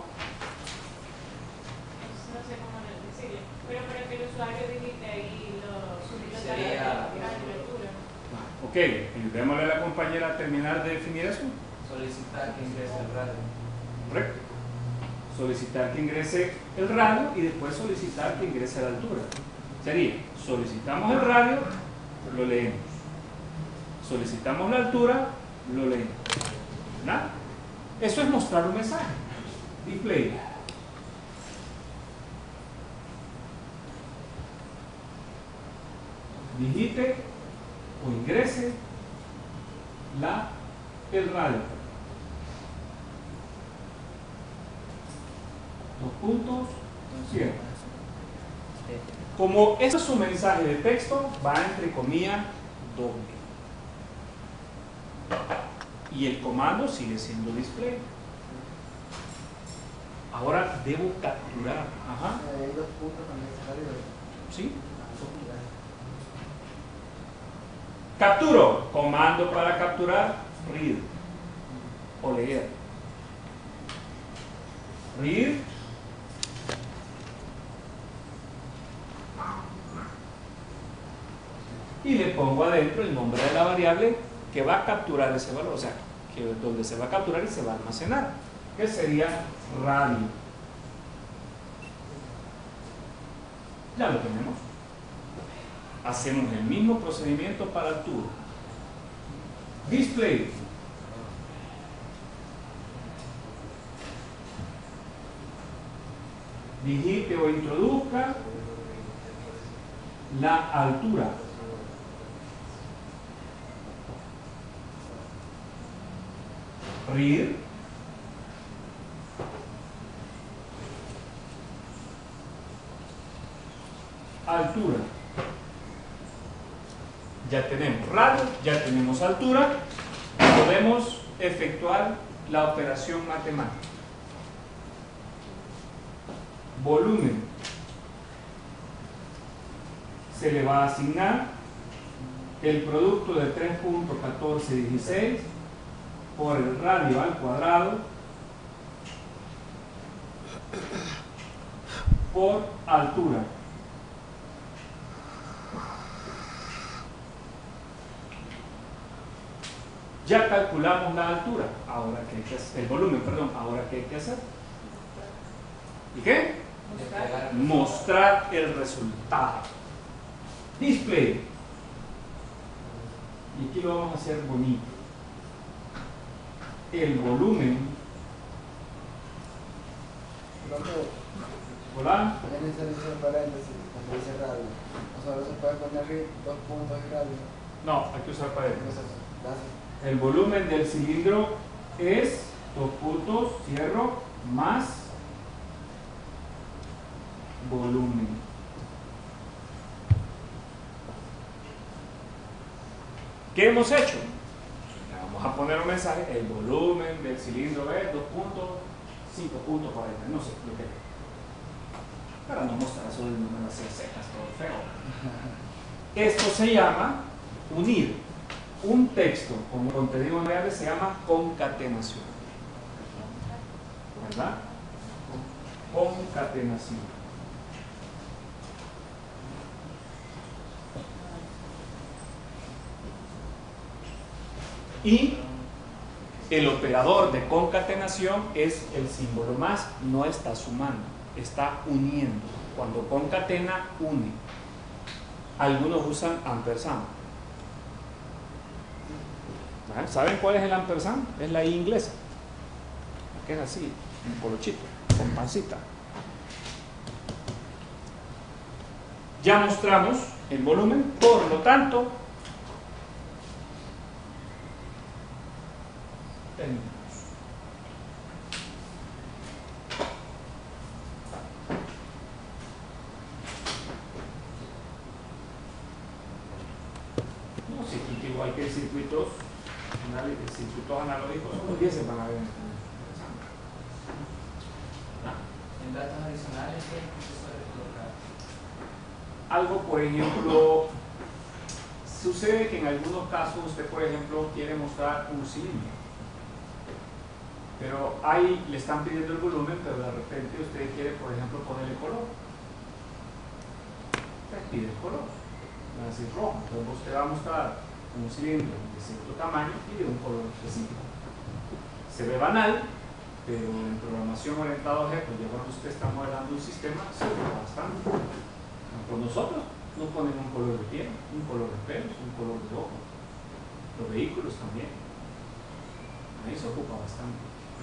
no sé cómo decirlo, pero para que el usuario digite ahí sus Sería- lectura. Ok, ayudémosle a la compañera a terminar de definir eso. Solicitar que ingrese el radio. Correcto. Solicitar que ingrese el radio y después solicitar que ingrese la altura. Sería, solicitamos el radio, lo leemos. Solicitamos la altura, lo leemos. ¿Nada? Eso es mostrar un mensaje. Display. Digite o ingrese el radio. Dos puntos, cierra. Como eso es un mensaje de texto, va entre comillas doble. Y el comando sigue siendo display. Ahora debo capturar. Ajá. Hay 2 puntos también, radio. ¿Sí? Capturo. Comando para capturar. Read. O leer. Read. Y le pongo adentro el nombre de la variable que va a capturar ese valor, o sea, donde se va a capturar y se va a almacenar, que sería radio. Ya lo tenemos. Hacemos el mismo procedimiento para altura. Display. Digite o introduzca la altura. Read. Altura. Ya tenemos radio, ya tenemos altura. Podemos efectuar la operación matemática. Volumen. Se le va a asignar el producto de 3.1416 por el radio al cuadrado por altura. Ya calculamos la altura, ahora qué hay que hacer, el volumen, perdón, ahora qué hay que hacer. ¿Y qué? Mostrar el resultado. Display. Y aquí lo vamos a hacer bonito. El volumen. Hola. Ya necesito un paréntesis, cuando dice radio. O solo se puede poner 2 puntos de radio. No, hay que usar paréntesis. Gracias. El volumen del cilindro es 2 puntos, cierro, más volumen. ¿Qué hemos hecho? Le vamos a poner un mensaje, el volumen del cilindro es 2 puntos, 5 puntos, 40, no sé, lo que es. Para no mostrar eso de números así secas, todo feo. Esto se llama unir un texto con un contenido variable, se llama concatenación. ¿Verdad? Concatenación. Y el operador de concatenación es el símbolo más, no está sumando, está uniendo. Cuando concatena, une. Algunos usan ampersand. ¿Saben cuál es el ampersand? Es la I inglesa, que es así, un colochito, con pancita. Ya mostramos el volumen, por lo tanto, terminamos. igual que circuitos analógicos, los 10 se van a ver en En datos adicionales, ¿qué procesores colocar? algo, por ejemplo, sucede que en algunos casos usted, por ejemplo, quiere mostrar un cilindro, pero ahí le están pidiendo el volumen, pero de repente usted quiere, por ejemplo, ponerle color. Usted pide el color, va a decir rojo, entonces usted va a mostrar un cilindro de cierto tamaño y de un color específico. Se ve banal, pero en programación orientada a objetos, ya cuando usted está modelando un sistema, se ve bastante. Por nosotros nos ponen un color de piel, un color de pelos, un color de ojo. Los vehículos también. Ahí se ocupa bastante.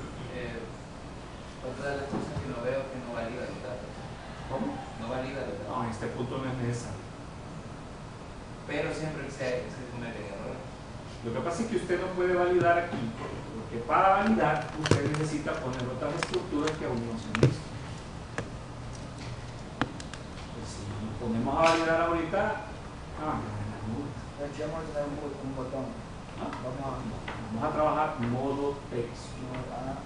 Otra de las cosas que no veo que no valida los datos. ¿Cómo? No valida los datos. No, en este punto no es necesario. Pero siempre se cometen errores. Lo que pasa es que usted no puede validar aquí, porque para validar usted necesita poner otras estructuras que aún no se han visto. Pues si nos ponemos a validar ahorita, Aquí vamos a tener un botón. ¿no? Vamos Vamos a trabajar modo texto. a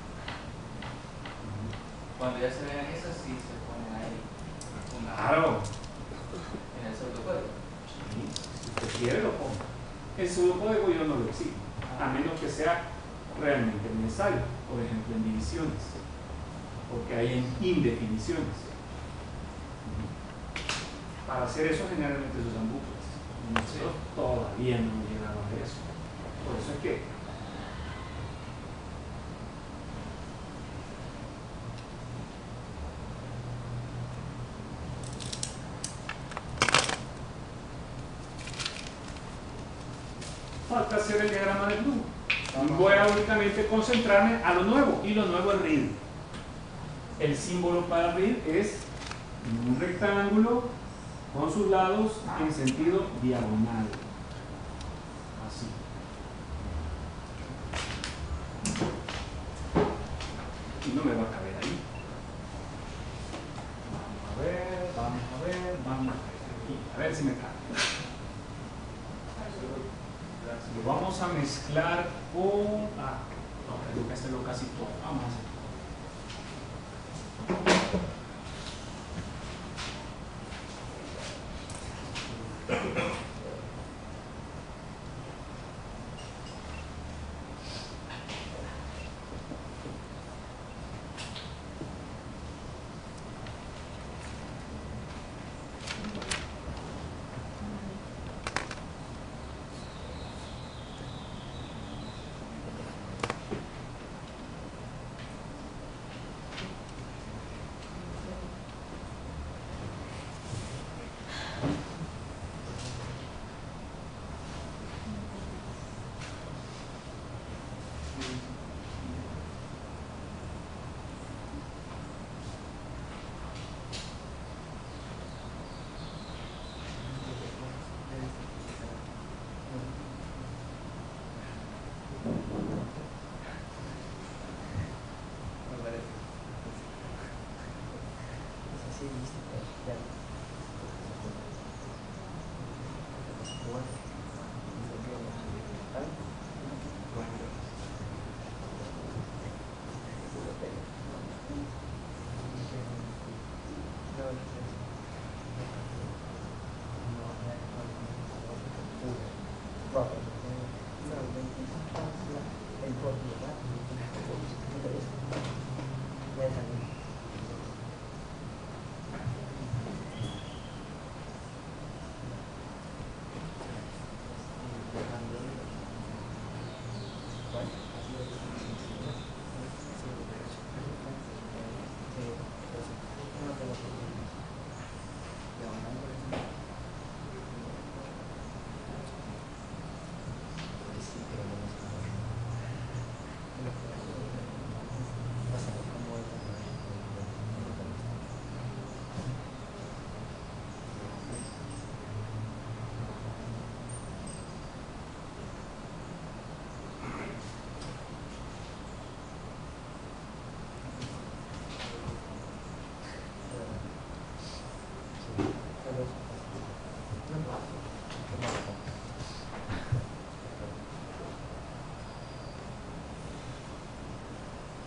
Cuando ya se vean esas, sí se ponen ahí. Claro. En el pseudocódigo. Sí, si usted quiere lo ponga. El pseudocódigo yo no lo exijo, a menos que sea realmente necesario, por ejemplo en divisiones, porque hay en indefiniciones. Para hacer eso generalmente se usan bucles. Nosotros todavía no hemos llegado a eso. Por eso es que falta hacer el diagrama de flujo. Voy a únicamente concentrarme a lo nuevo, y lo nuevo es RID. El símbolo para RID es un rectángulo con sus lados en sentido diagonal. Así. Y no me va a caber ahí. Vamos a ver. Aquí, a ver si me cabe. Lo vamos a mezclar con... no, creo que hacerlo casi todo. Vamos a hacer.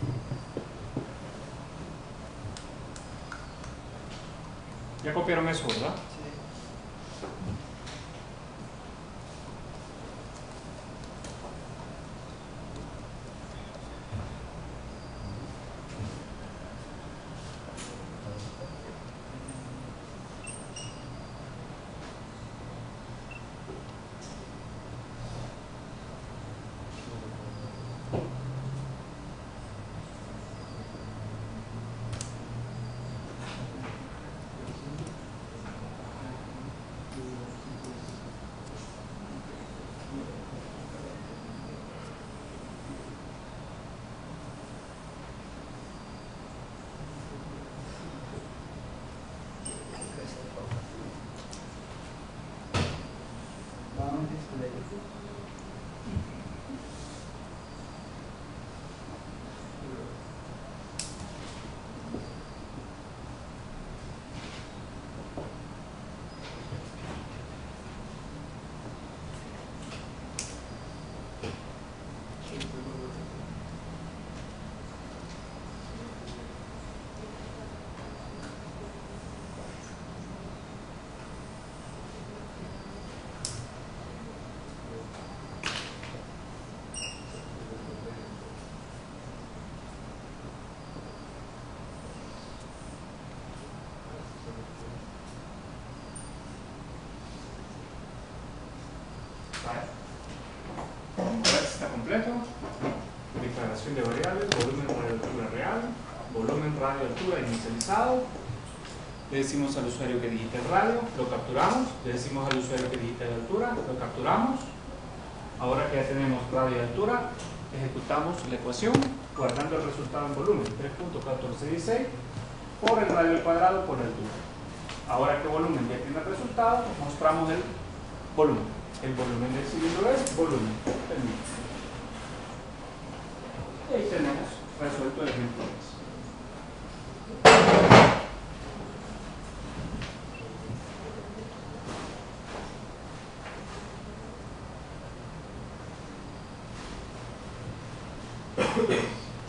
Ya copiaron eso, ¿verdad? Está completo. Declaración de variables, volumen radio altura real, volumen radio altura inicializado. Le decimos al usuario que digite el radio, lo capturamos. Le decimos al usuario que digite la altura, lo capturamos. Ahora que ya tenemos radio y altura, ejecutamos la ecuación guardando el resultado en volumen 3.1416 por el radio al cuadrado por la altura. Ahora que volumen ya tiene el resultado, mostramos el volumen. El volumen del cilindro es volumen del mismo. Y ahí tenemos resuelto el ejemplo 2.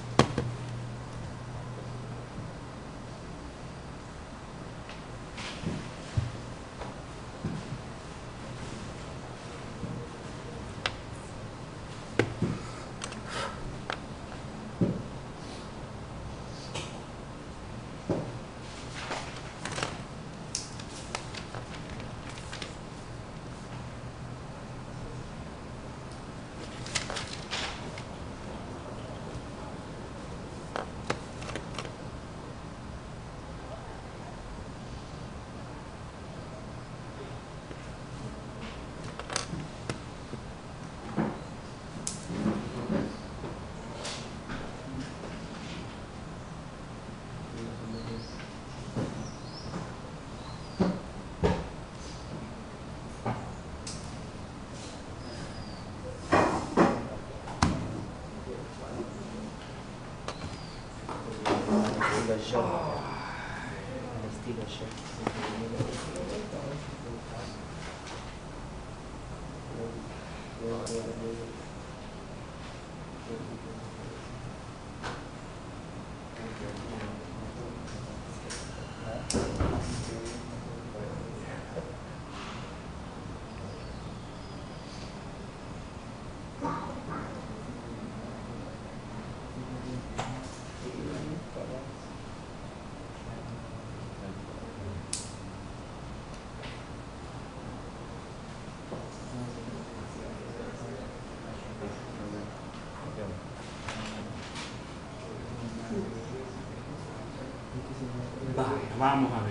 Vamos a ver.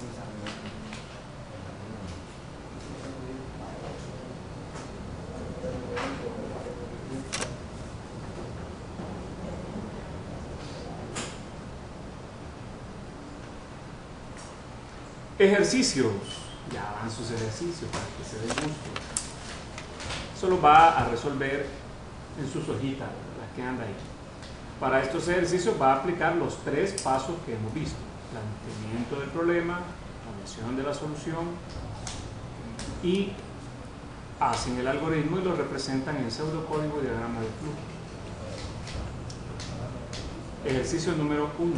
Ejercicios. Ya van sus ejercicios para que se den gusto. Solo va a resolver en sus hojitas, las que andan ahí. Para estos ejercicios va a aplicar los 3 pasos que hemos visto: planteamiento del problema, evaluación de la solución, y hacen el algoritmo y lo representan en pseudocódigo y diagrama de flujo. Ejercicio número 1.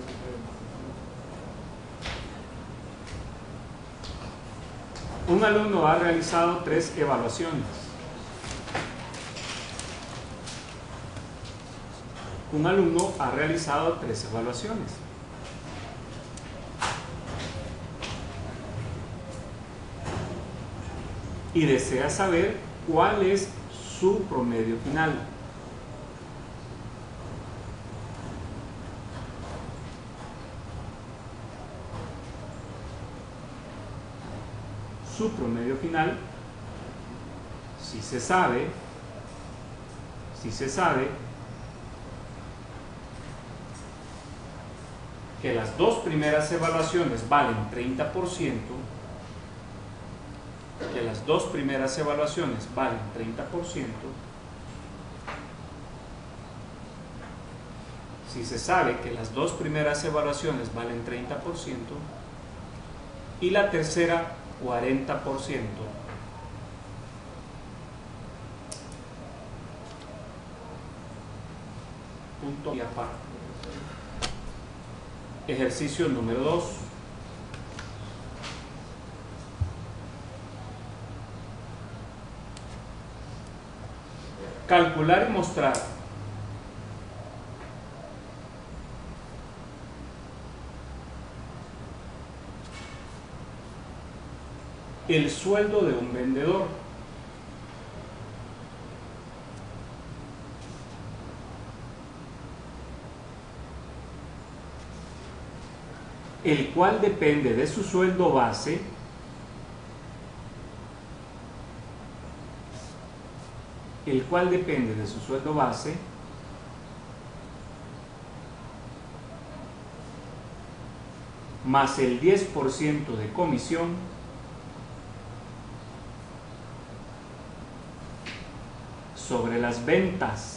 Un alumno ha realizado 3 evaluaciones. Un alumno ha realizado 3 evaluaciones. Y desea saber cuál es su promedio final. Su promedio final, si se sabe que las 2 primeras evaluaciones valen 30%, que las 2 primeras evaluaciones valen 30%, si se sabe que las 2 primeras evaluaciones valen 30% y la tercera 40%. Punto y aparte. Ejercicio número 2. Calcular y mostrar el sueldo de un vendedor. El cual depende de su sueldo base más el 10% de comisión sobre las ventas.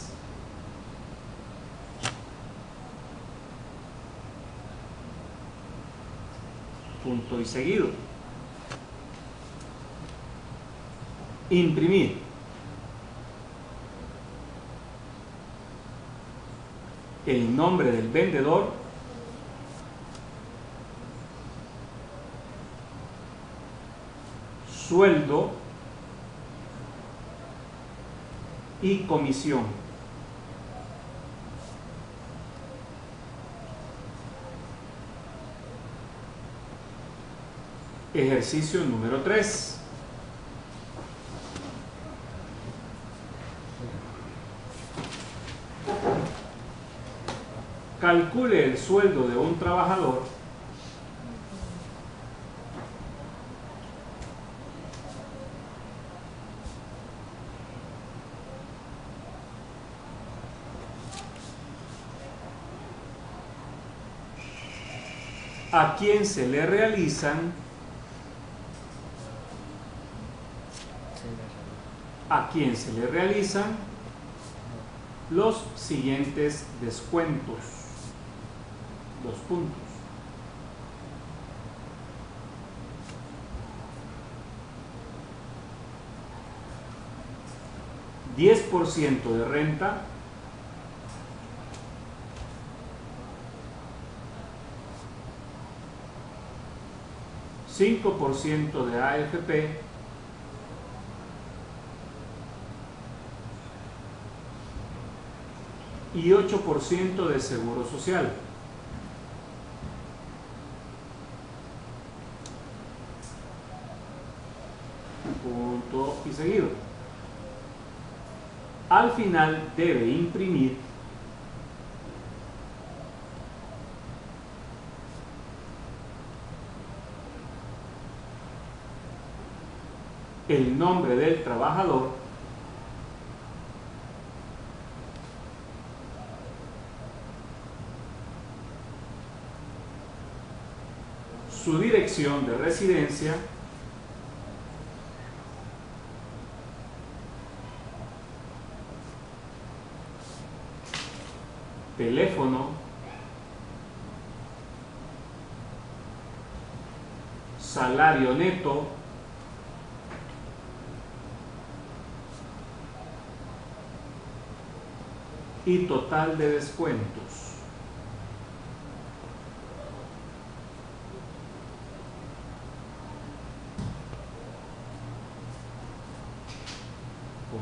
Punto y seguido. Imprimir. El nombre del vendedor, sueldo y comisión. Ejercicio número 3. Calcule el sueldo de un trabajador a quien se le realizan los siguientes descuentos. 2 puntos. $10 de renta, $5 de AFP, y 8% de seguro social. Punto y seguido. Al final debe imprimir el nombre del trabajador, su dirección de residencia, teléfono, salario neto, y total de descuentos.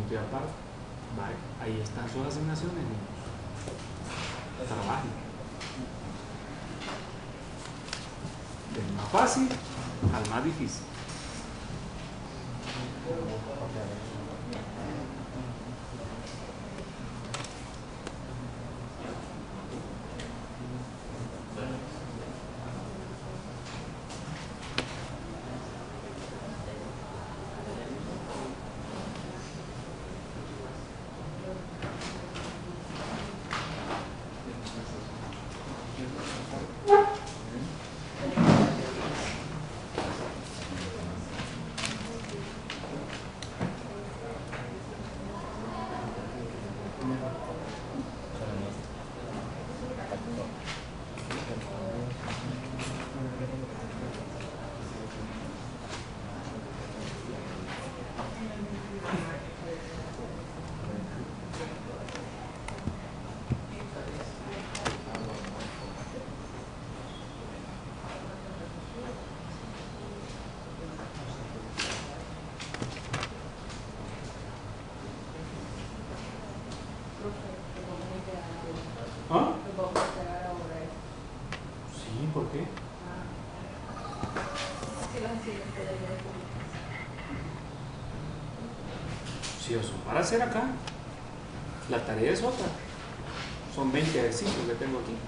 punto y aparte. Vale, ahí están sus asignaciones, niños. Trabajen. Del más fácil al más difícil. ¿Ah? Sí, ¿por qué? Si eso para hacer acá, la tarea es otra. Son 20 ejercicios que tengo aquí.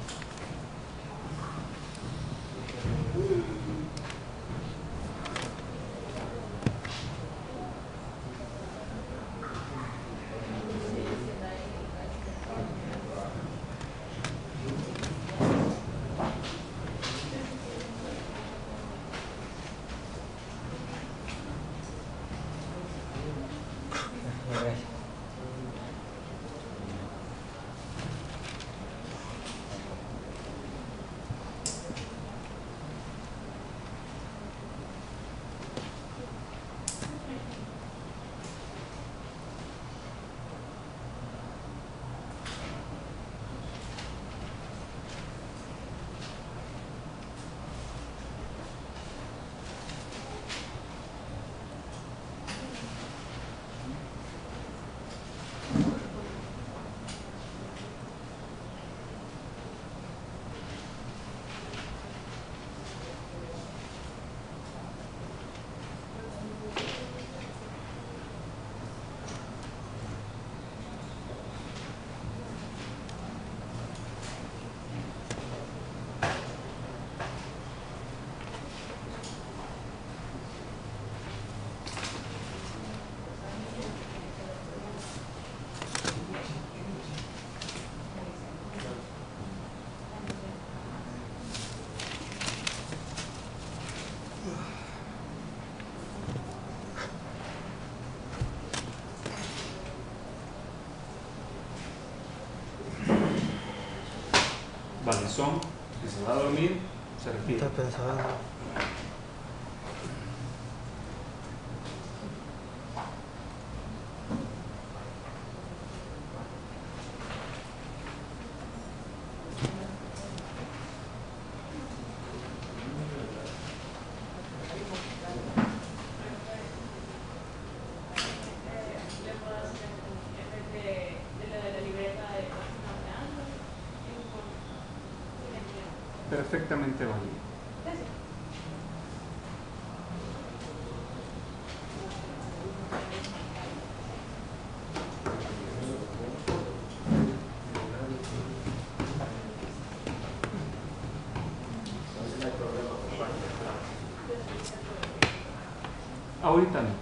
Valizón, si se va a dormir, se respira. Está pensando. Perfectamente válido. Ahorita no.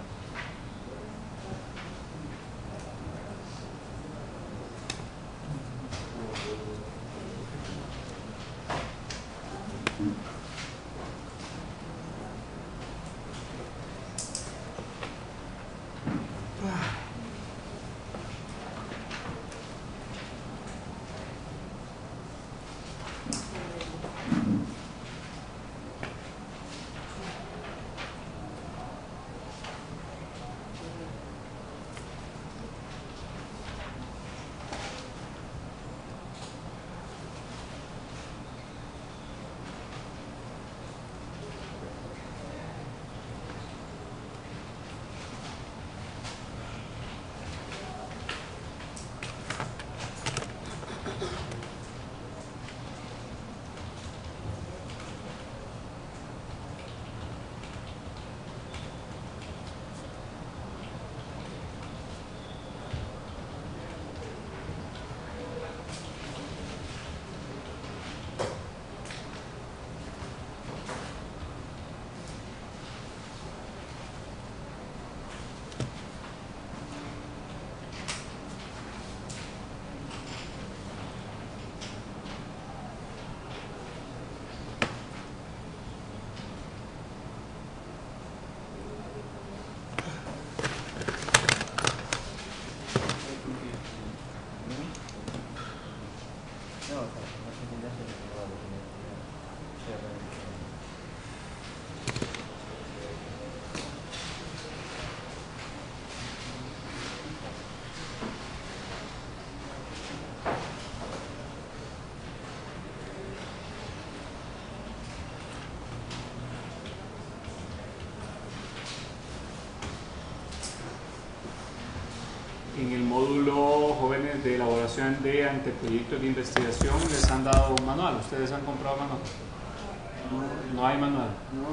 En el módulo jóvenes de elaboración de anteproyectos de investigación les han dado un manual. ¿Ustedes han comprado manual? No hay manual.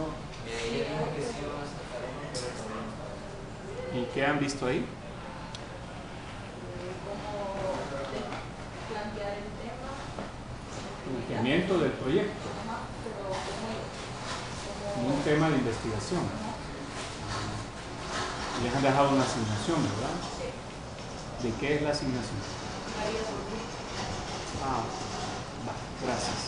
¿Y qué han visto ahí? Planteamiento del proyecto. Un tema de investigación. Les han dejado una asignación, ¿verdad? ¿De qué es la asignación? Ah, va, gracias.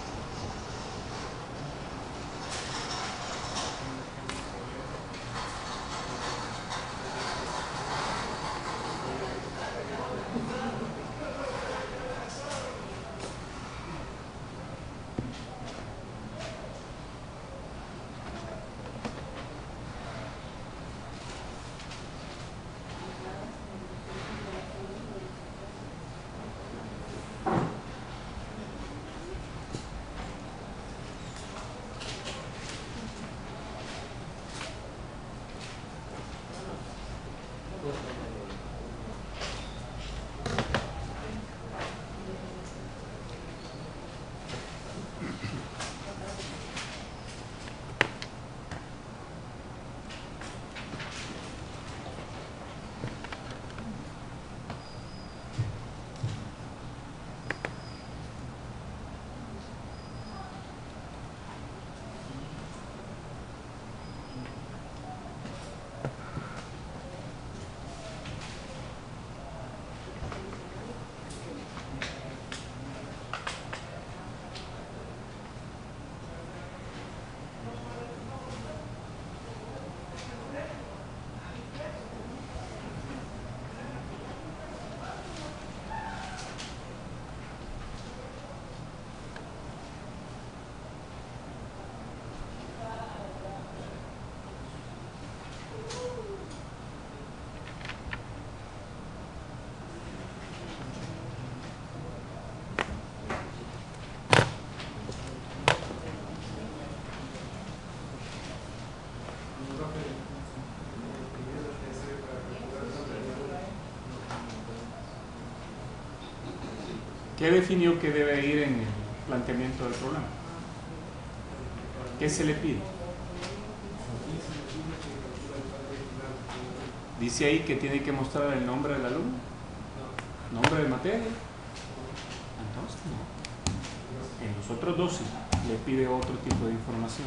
¿Qué definió que debe ir en el planteamiento del problema? ¿Qué se le pide? Dice ahí que tiene que mostrar el nombre del alumno, nombre de materia. Entonces, no. En los otros dos sí, le pide otro tipo de información.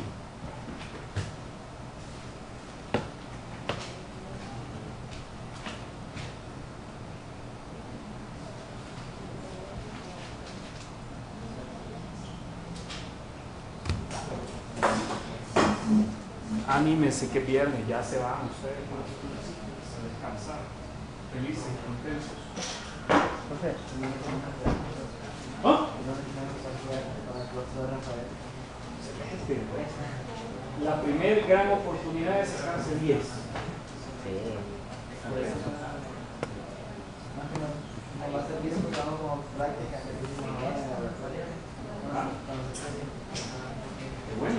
Anímese que viernes, ya se van ustedes a descansar, felices, contentos. ¿Ah? La primera gran oportunidad es sacarse 10. Qué bueno.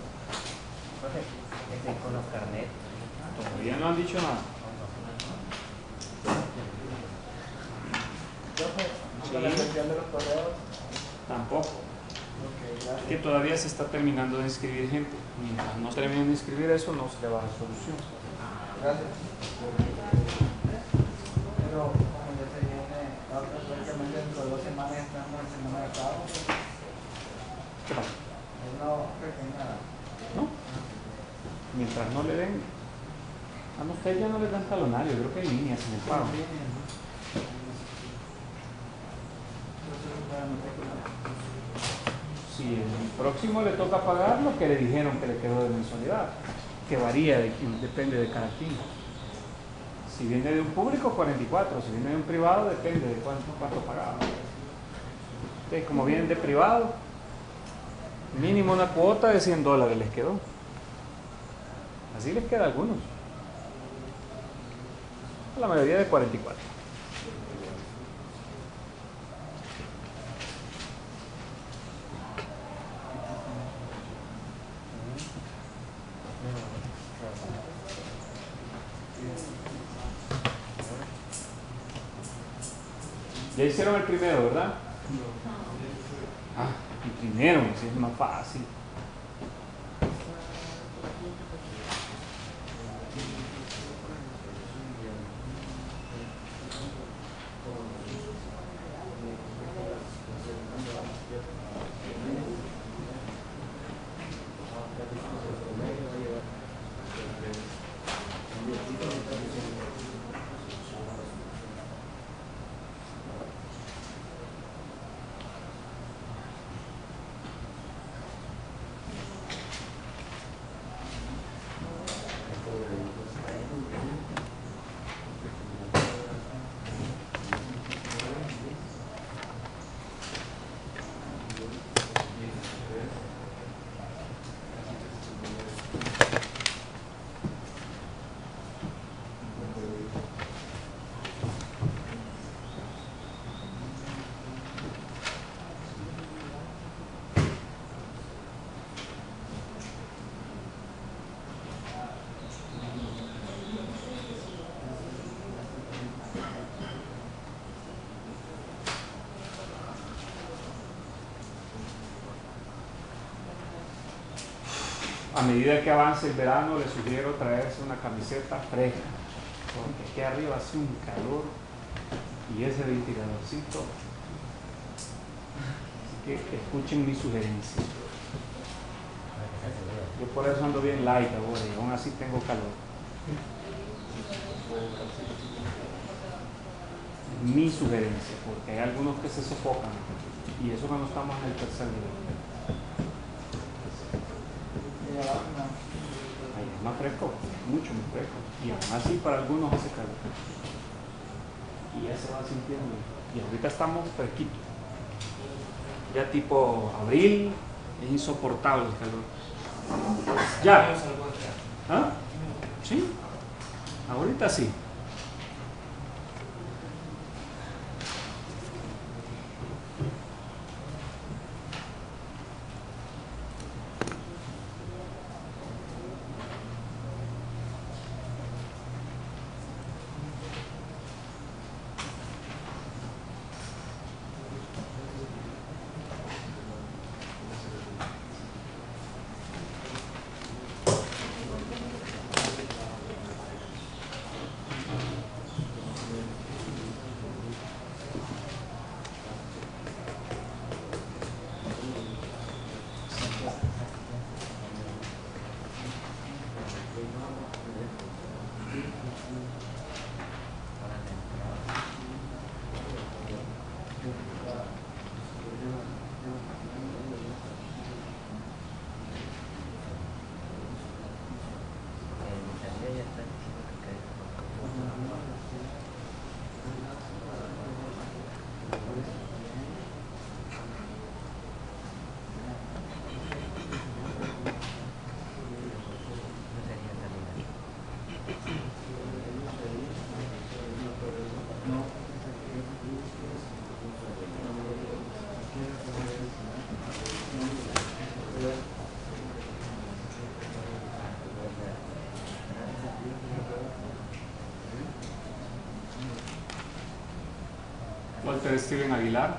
Con los carnets. Todavía no han dicho nada. con la cuestión de los correos. Tampoco. Ok, Es gracias. que todavía se está terminando de inscribir gente. Mientras no terminen de inscribir eso, no se le va a dar solución. Gracias. Pero como ya se viene, la otra prácticamente dentro de 2 semanas estamos en semana de pago. ¿Qué pasa? Es una pequeña. ¿No? Mientras no le den... A ustedes ya no les dan talonario, creo que hay líneas en el pago. Si el próximo le toca pagar lo que le dijeron que le quedó de mensualidad, que varía, depende de cada quien. Si viene de un público, 44, si viene de un privado, depende de cuánto pagaba. Entonces, como vienen de privado, mínimo una cuota de $100 les quedó. Así les queda a algunos. La mayoría de 44. Ya hicieron el primero, ¿verdad? Ah, el primero, si es más fácil. A medida que avance el verano, les sugiero traerse una camiseta fresca, porque aquí arriba hace un calor y ese ventiladorcito. Así que escuchen mi sugerencia. Yo por eso ando bien light ahora y aún así tengo calor. Mi sugerencia, porque hay algunos que se sofocan y eso cuando estamos en el tercer nivel. Ahí es más fresco, mucho más fresco. Y aún así para algunos hace calor. Y ya se va sintiendo. Y ahorita estamos fresquitos. Ya tipo abril es insoportable el calor. Ya. ¿Ah? Sí. Ahorita sí. Walter Steven Aguilar.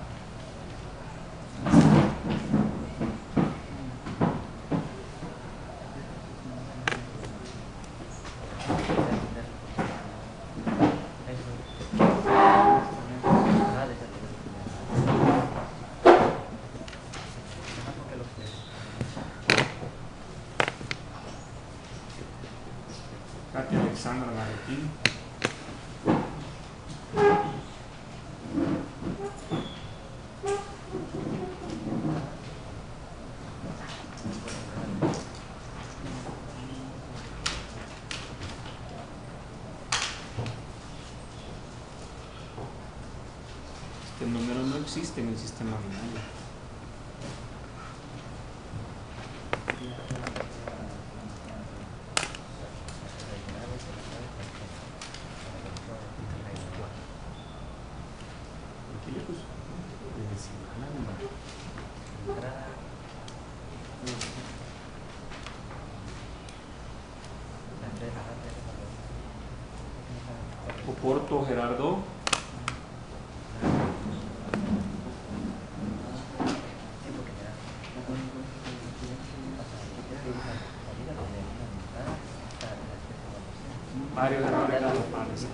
Katia Alexandra Marroquín. Este número no existe en el sistema binario. Oporto Gerardo. Mario Gerardo González.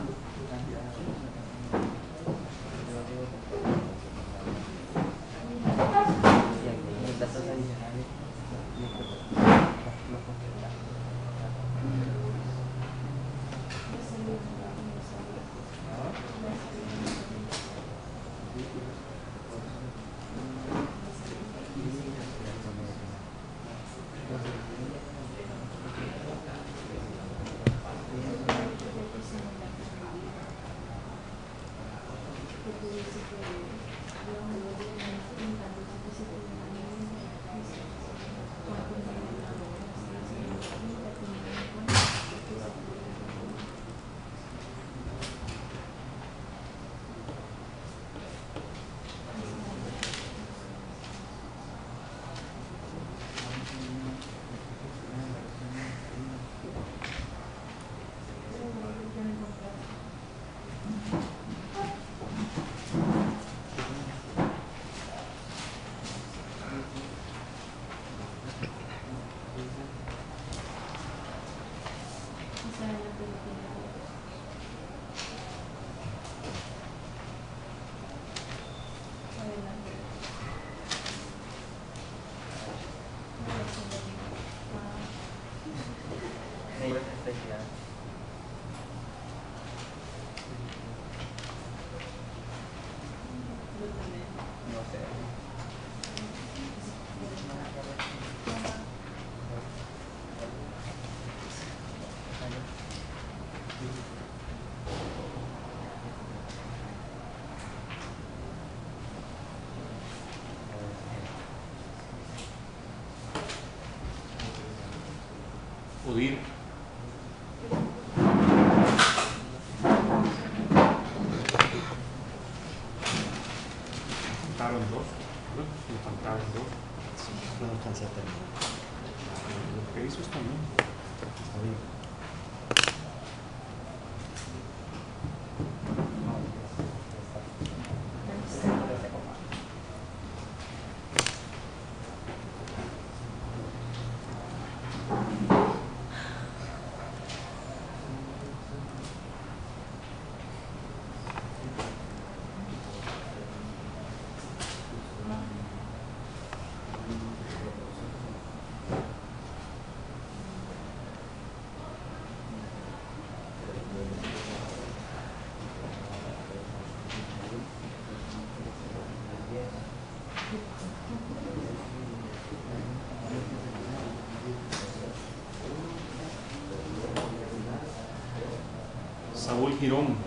Odir. Faltaron dos. Me faltaron dos. No alcancé a terminar. Lo que hizo está bien. Está bien. Saúl Girón.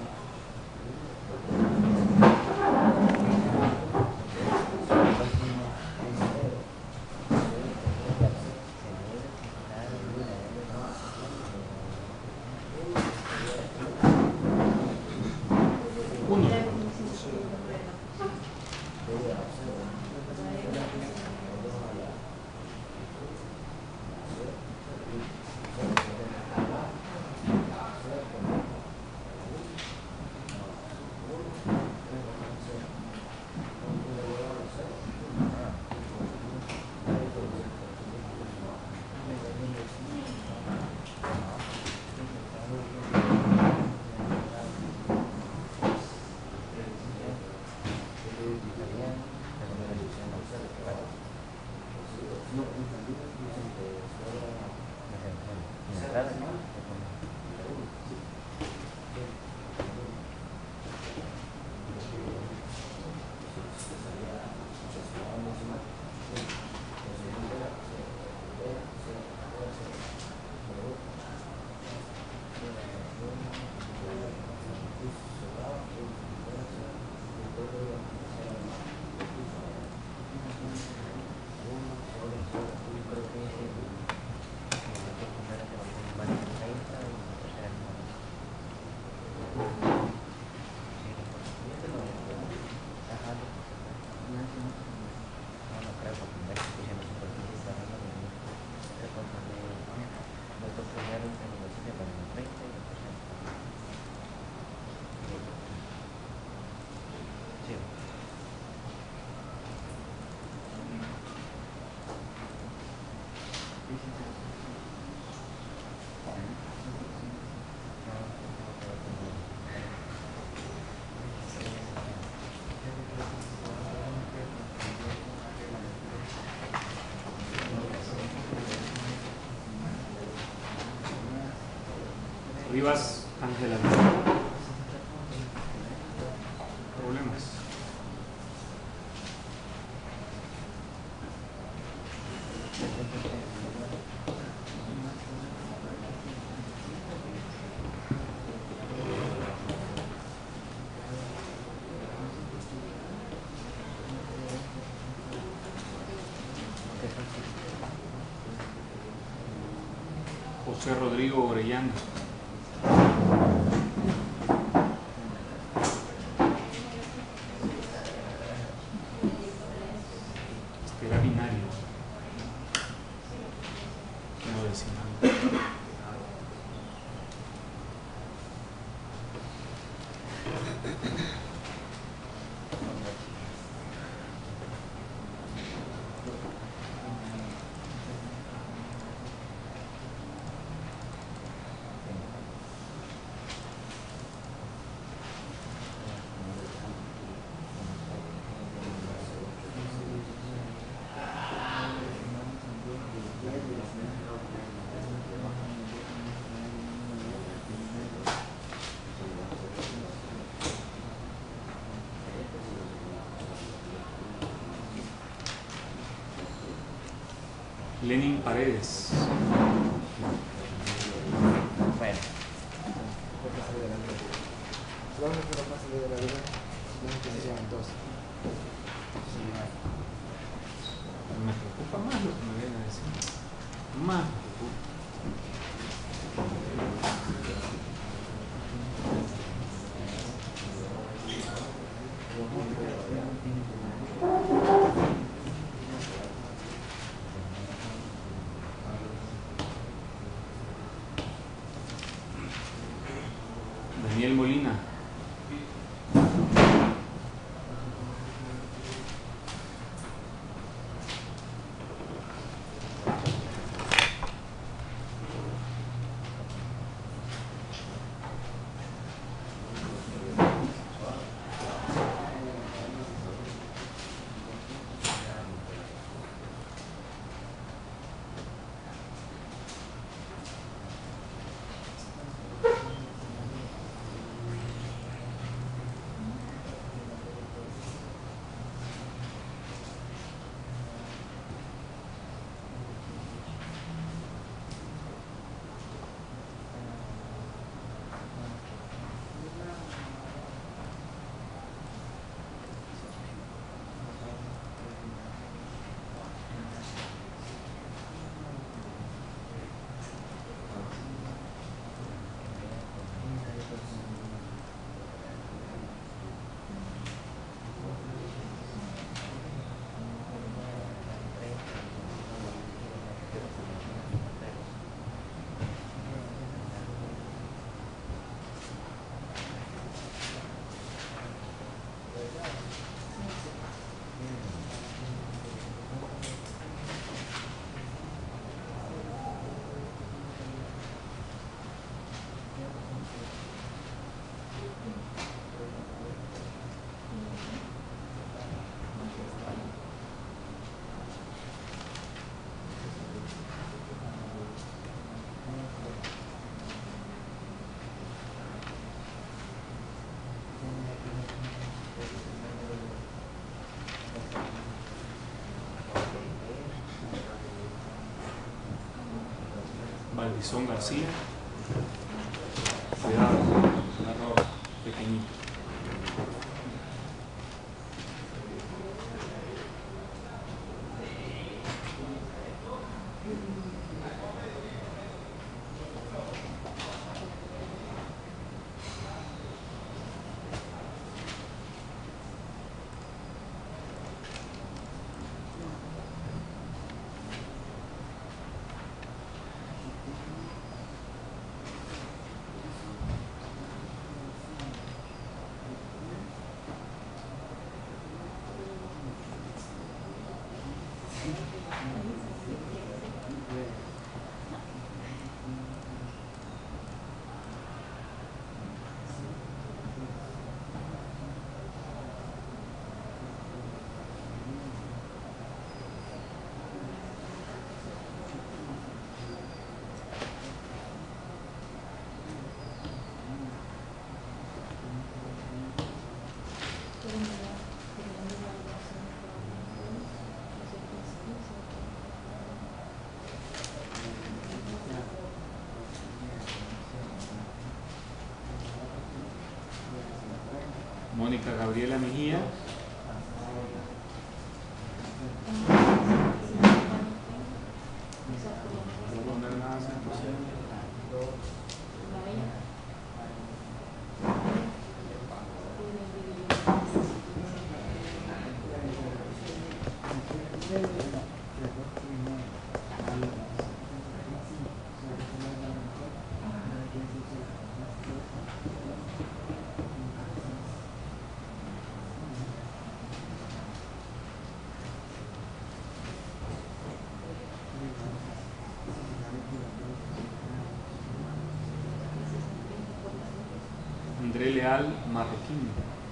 Rivas Ángela. Problemas. José Rodrigo Orellana. Este era binario. No decimal. Lenin Paredes. Bueno. Vamos a hacer más de la vida. No que se llaman dos. Me preocupa más lo que me vienen a decir. Más me preocupa. Daniel Molina. Valdizón García. Cuidado, un error pequeñito. Mónica Gabriela Mejía. André Leal Marroquín.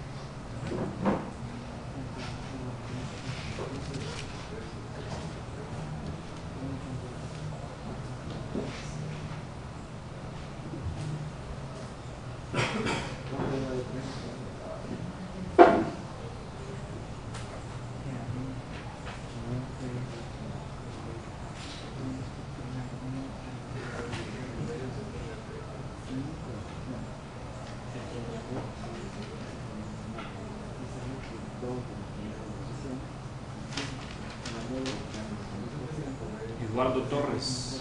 Eduardo Torres.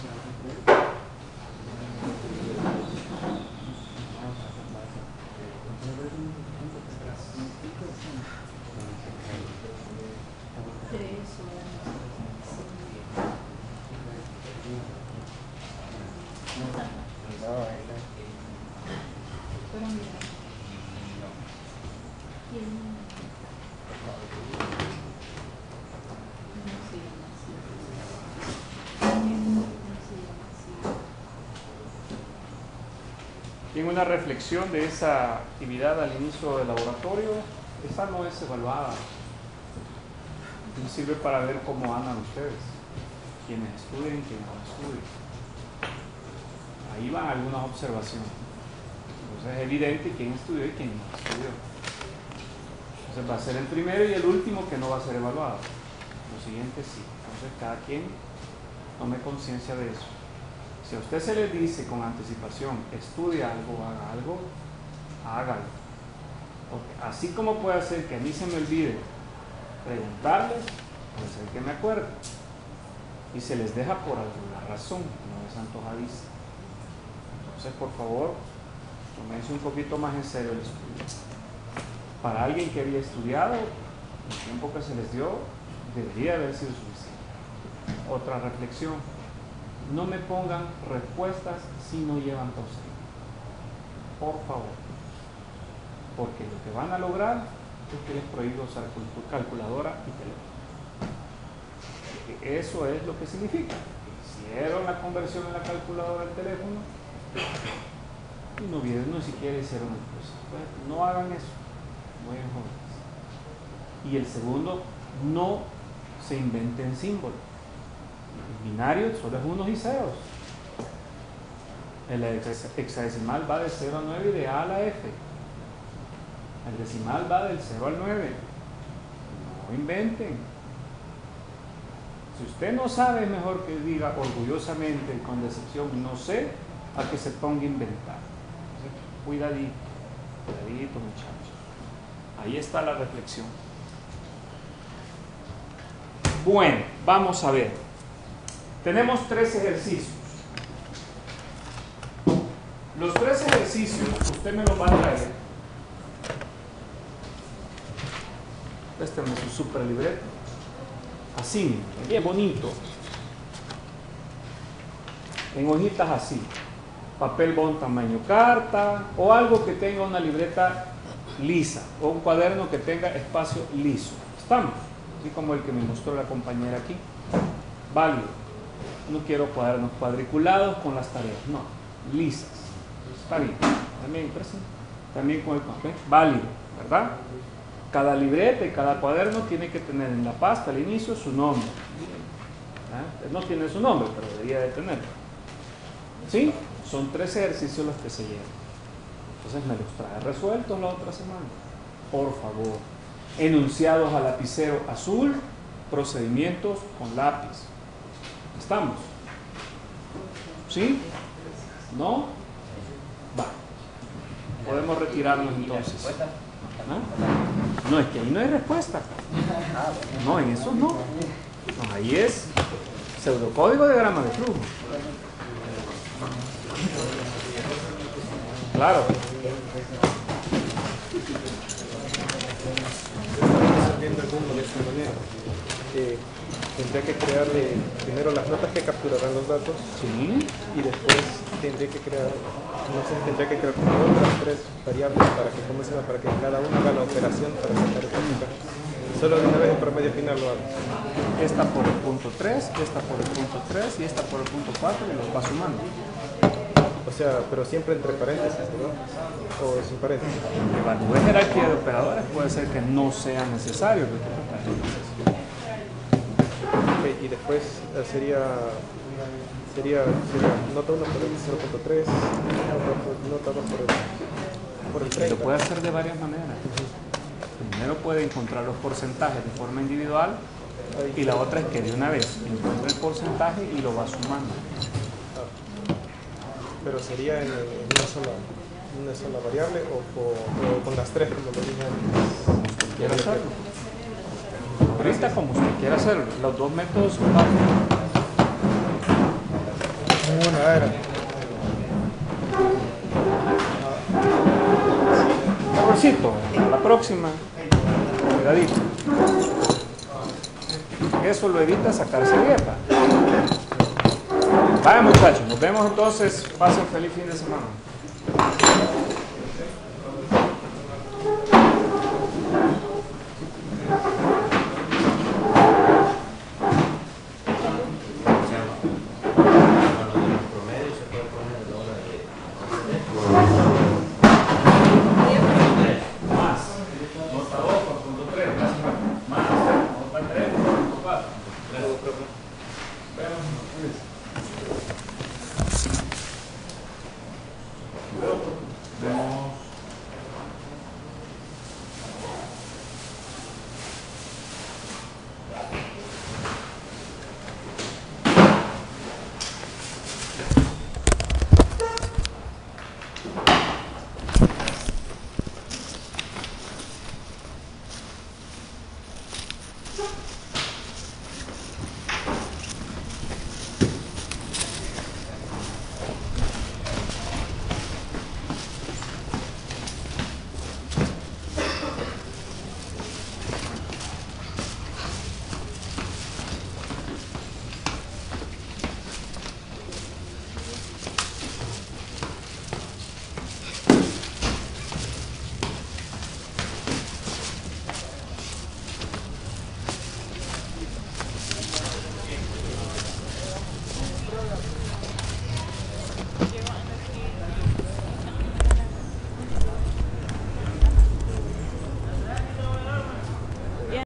Tengo una reflexión de esa actividad al inicio del laboratorio. Esa no es evaluada. No sirve para ver cómo andan ustedes, quienes estudien y quienes no estudien. Ahí van algunas observaciones. Entonces es evidente quién estudió y quién no estudió. Entonces va a ser el primero y el último que no va a ser evaluado. Los siguientes sí. Entonces cada quien tome conciencia de eso. Si a usted se le dice con anticipación, estudia algo, haga algo, hágalo. Porque así como puede ser que a mí se me olvide preguntarles, puede ser que me acuerde. Y se les deja por alguna razón, no es antojadiza. Entonces, por favor, tómense un poquito más en serio el estudio. Para alguien que había estudiado, el tiempo que se les dio debería haber sido suficiente. Otra reflexión. No me pongan respuestas si no llevan procedimiento. Por favor. Porque lo que van a lograr es que les prohíbo usar calculadora y teléfono. Porque eso es lo que significa. Hicieron la conversión en la calculadora del teléfono y no siquiera hicieron el proceso. No hagan eso. Muy jóvenes. Y el segundo, no se inventen símbolos. El binario solo es unos y ceros. El hexadecimal va de 0 a 9 y de A a la F. El decimal va del 0 al 9. No inventen. Si usted no sabe, es mejor que diga orgullosamente, con decepción, no sé, a que se ponga a inventar. Entonces, cuidadito muchachos. Ahí está la reflexión. Bueno, vamos a ver. Tenemos 3 ejercicios. Los 3 ejercicios, usted me los va a traer. Préstame su super libreta. Así, bien bonito. En hojitas así. Papel bond tamaño carta, o algo que tenga una libreta lisa, o un cuaderno que tenga espacio liso. ¿Estamos? Así como el que me mostró la compañera aquí. Válido. No quiero cuadernos cuadriculados con las tareas, no, lisas. Está bien. También con el papel, válido, ¿verdad? Cada libreta y cada cuaderno tiene que tener en la pasta al inicio su nombre. No tiene su nombre, pero debería de tenerlo. ¿Sí? Son 3 ejercicios los que se llevan. Entonces me los trae resueltos la otra semana. Por favor. Enunciados a lapicero azul, procedimientos con lápiz. ¿Estamos? ¿Sí? ¿No? Va. Podemos retirarnos entonces. ¿Ah? No, es que ahí no hay respuesta. No, en eso no. No, ahí es pseudocódigo de diagrama de flujo. Claro. Viendo el mundo de esta manera. Tendría que crearle primero las notas que capturarán los datos, Sí. y después tendría que crear, no sé, tendría que crear como otras 3 variables para que comiencen para que cada una haga la operación para sacar esta cifra. Solo de una vez en promedio final lo hago. Esta por el punto 3, esta por el punto 3 y esta por el punto 4 y los va sumando. O sea, pero siempre entre paréntesis, ¿verdad? O sin paréntesis. Evalúe jerarquía de operadores, puede ser que no sea necesario que tú Ok, y después sería nota 1 por el 0.3, nota 2 por el y 30. lo puede hacer de varias maneras. Primero puede encontrar los porcentajes de forma individual y la otra es que de una vez encuentra el porcentaje y lo va sumando. Pero sería en una sola variable o con las 3 como lo dije antes. Como usted quiera hacerlo. Ahorita como usted quiera hacerlo. Los dos métodos son válidos. Muy buena era. Favorcito, a la próxima. Cuidadito. Eso lo evita sacarse dieta. Vaya muchachos, nos vemos entonces. Pasen feliz fin de semana.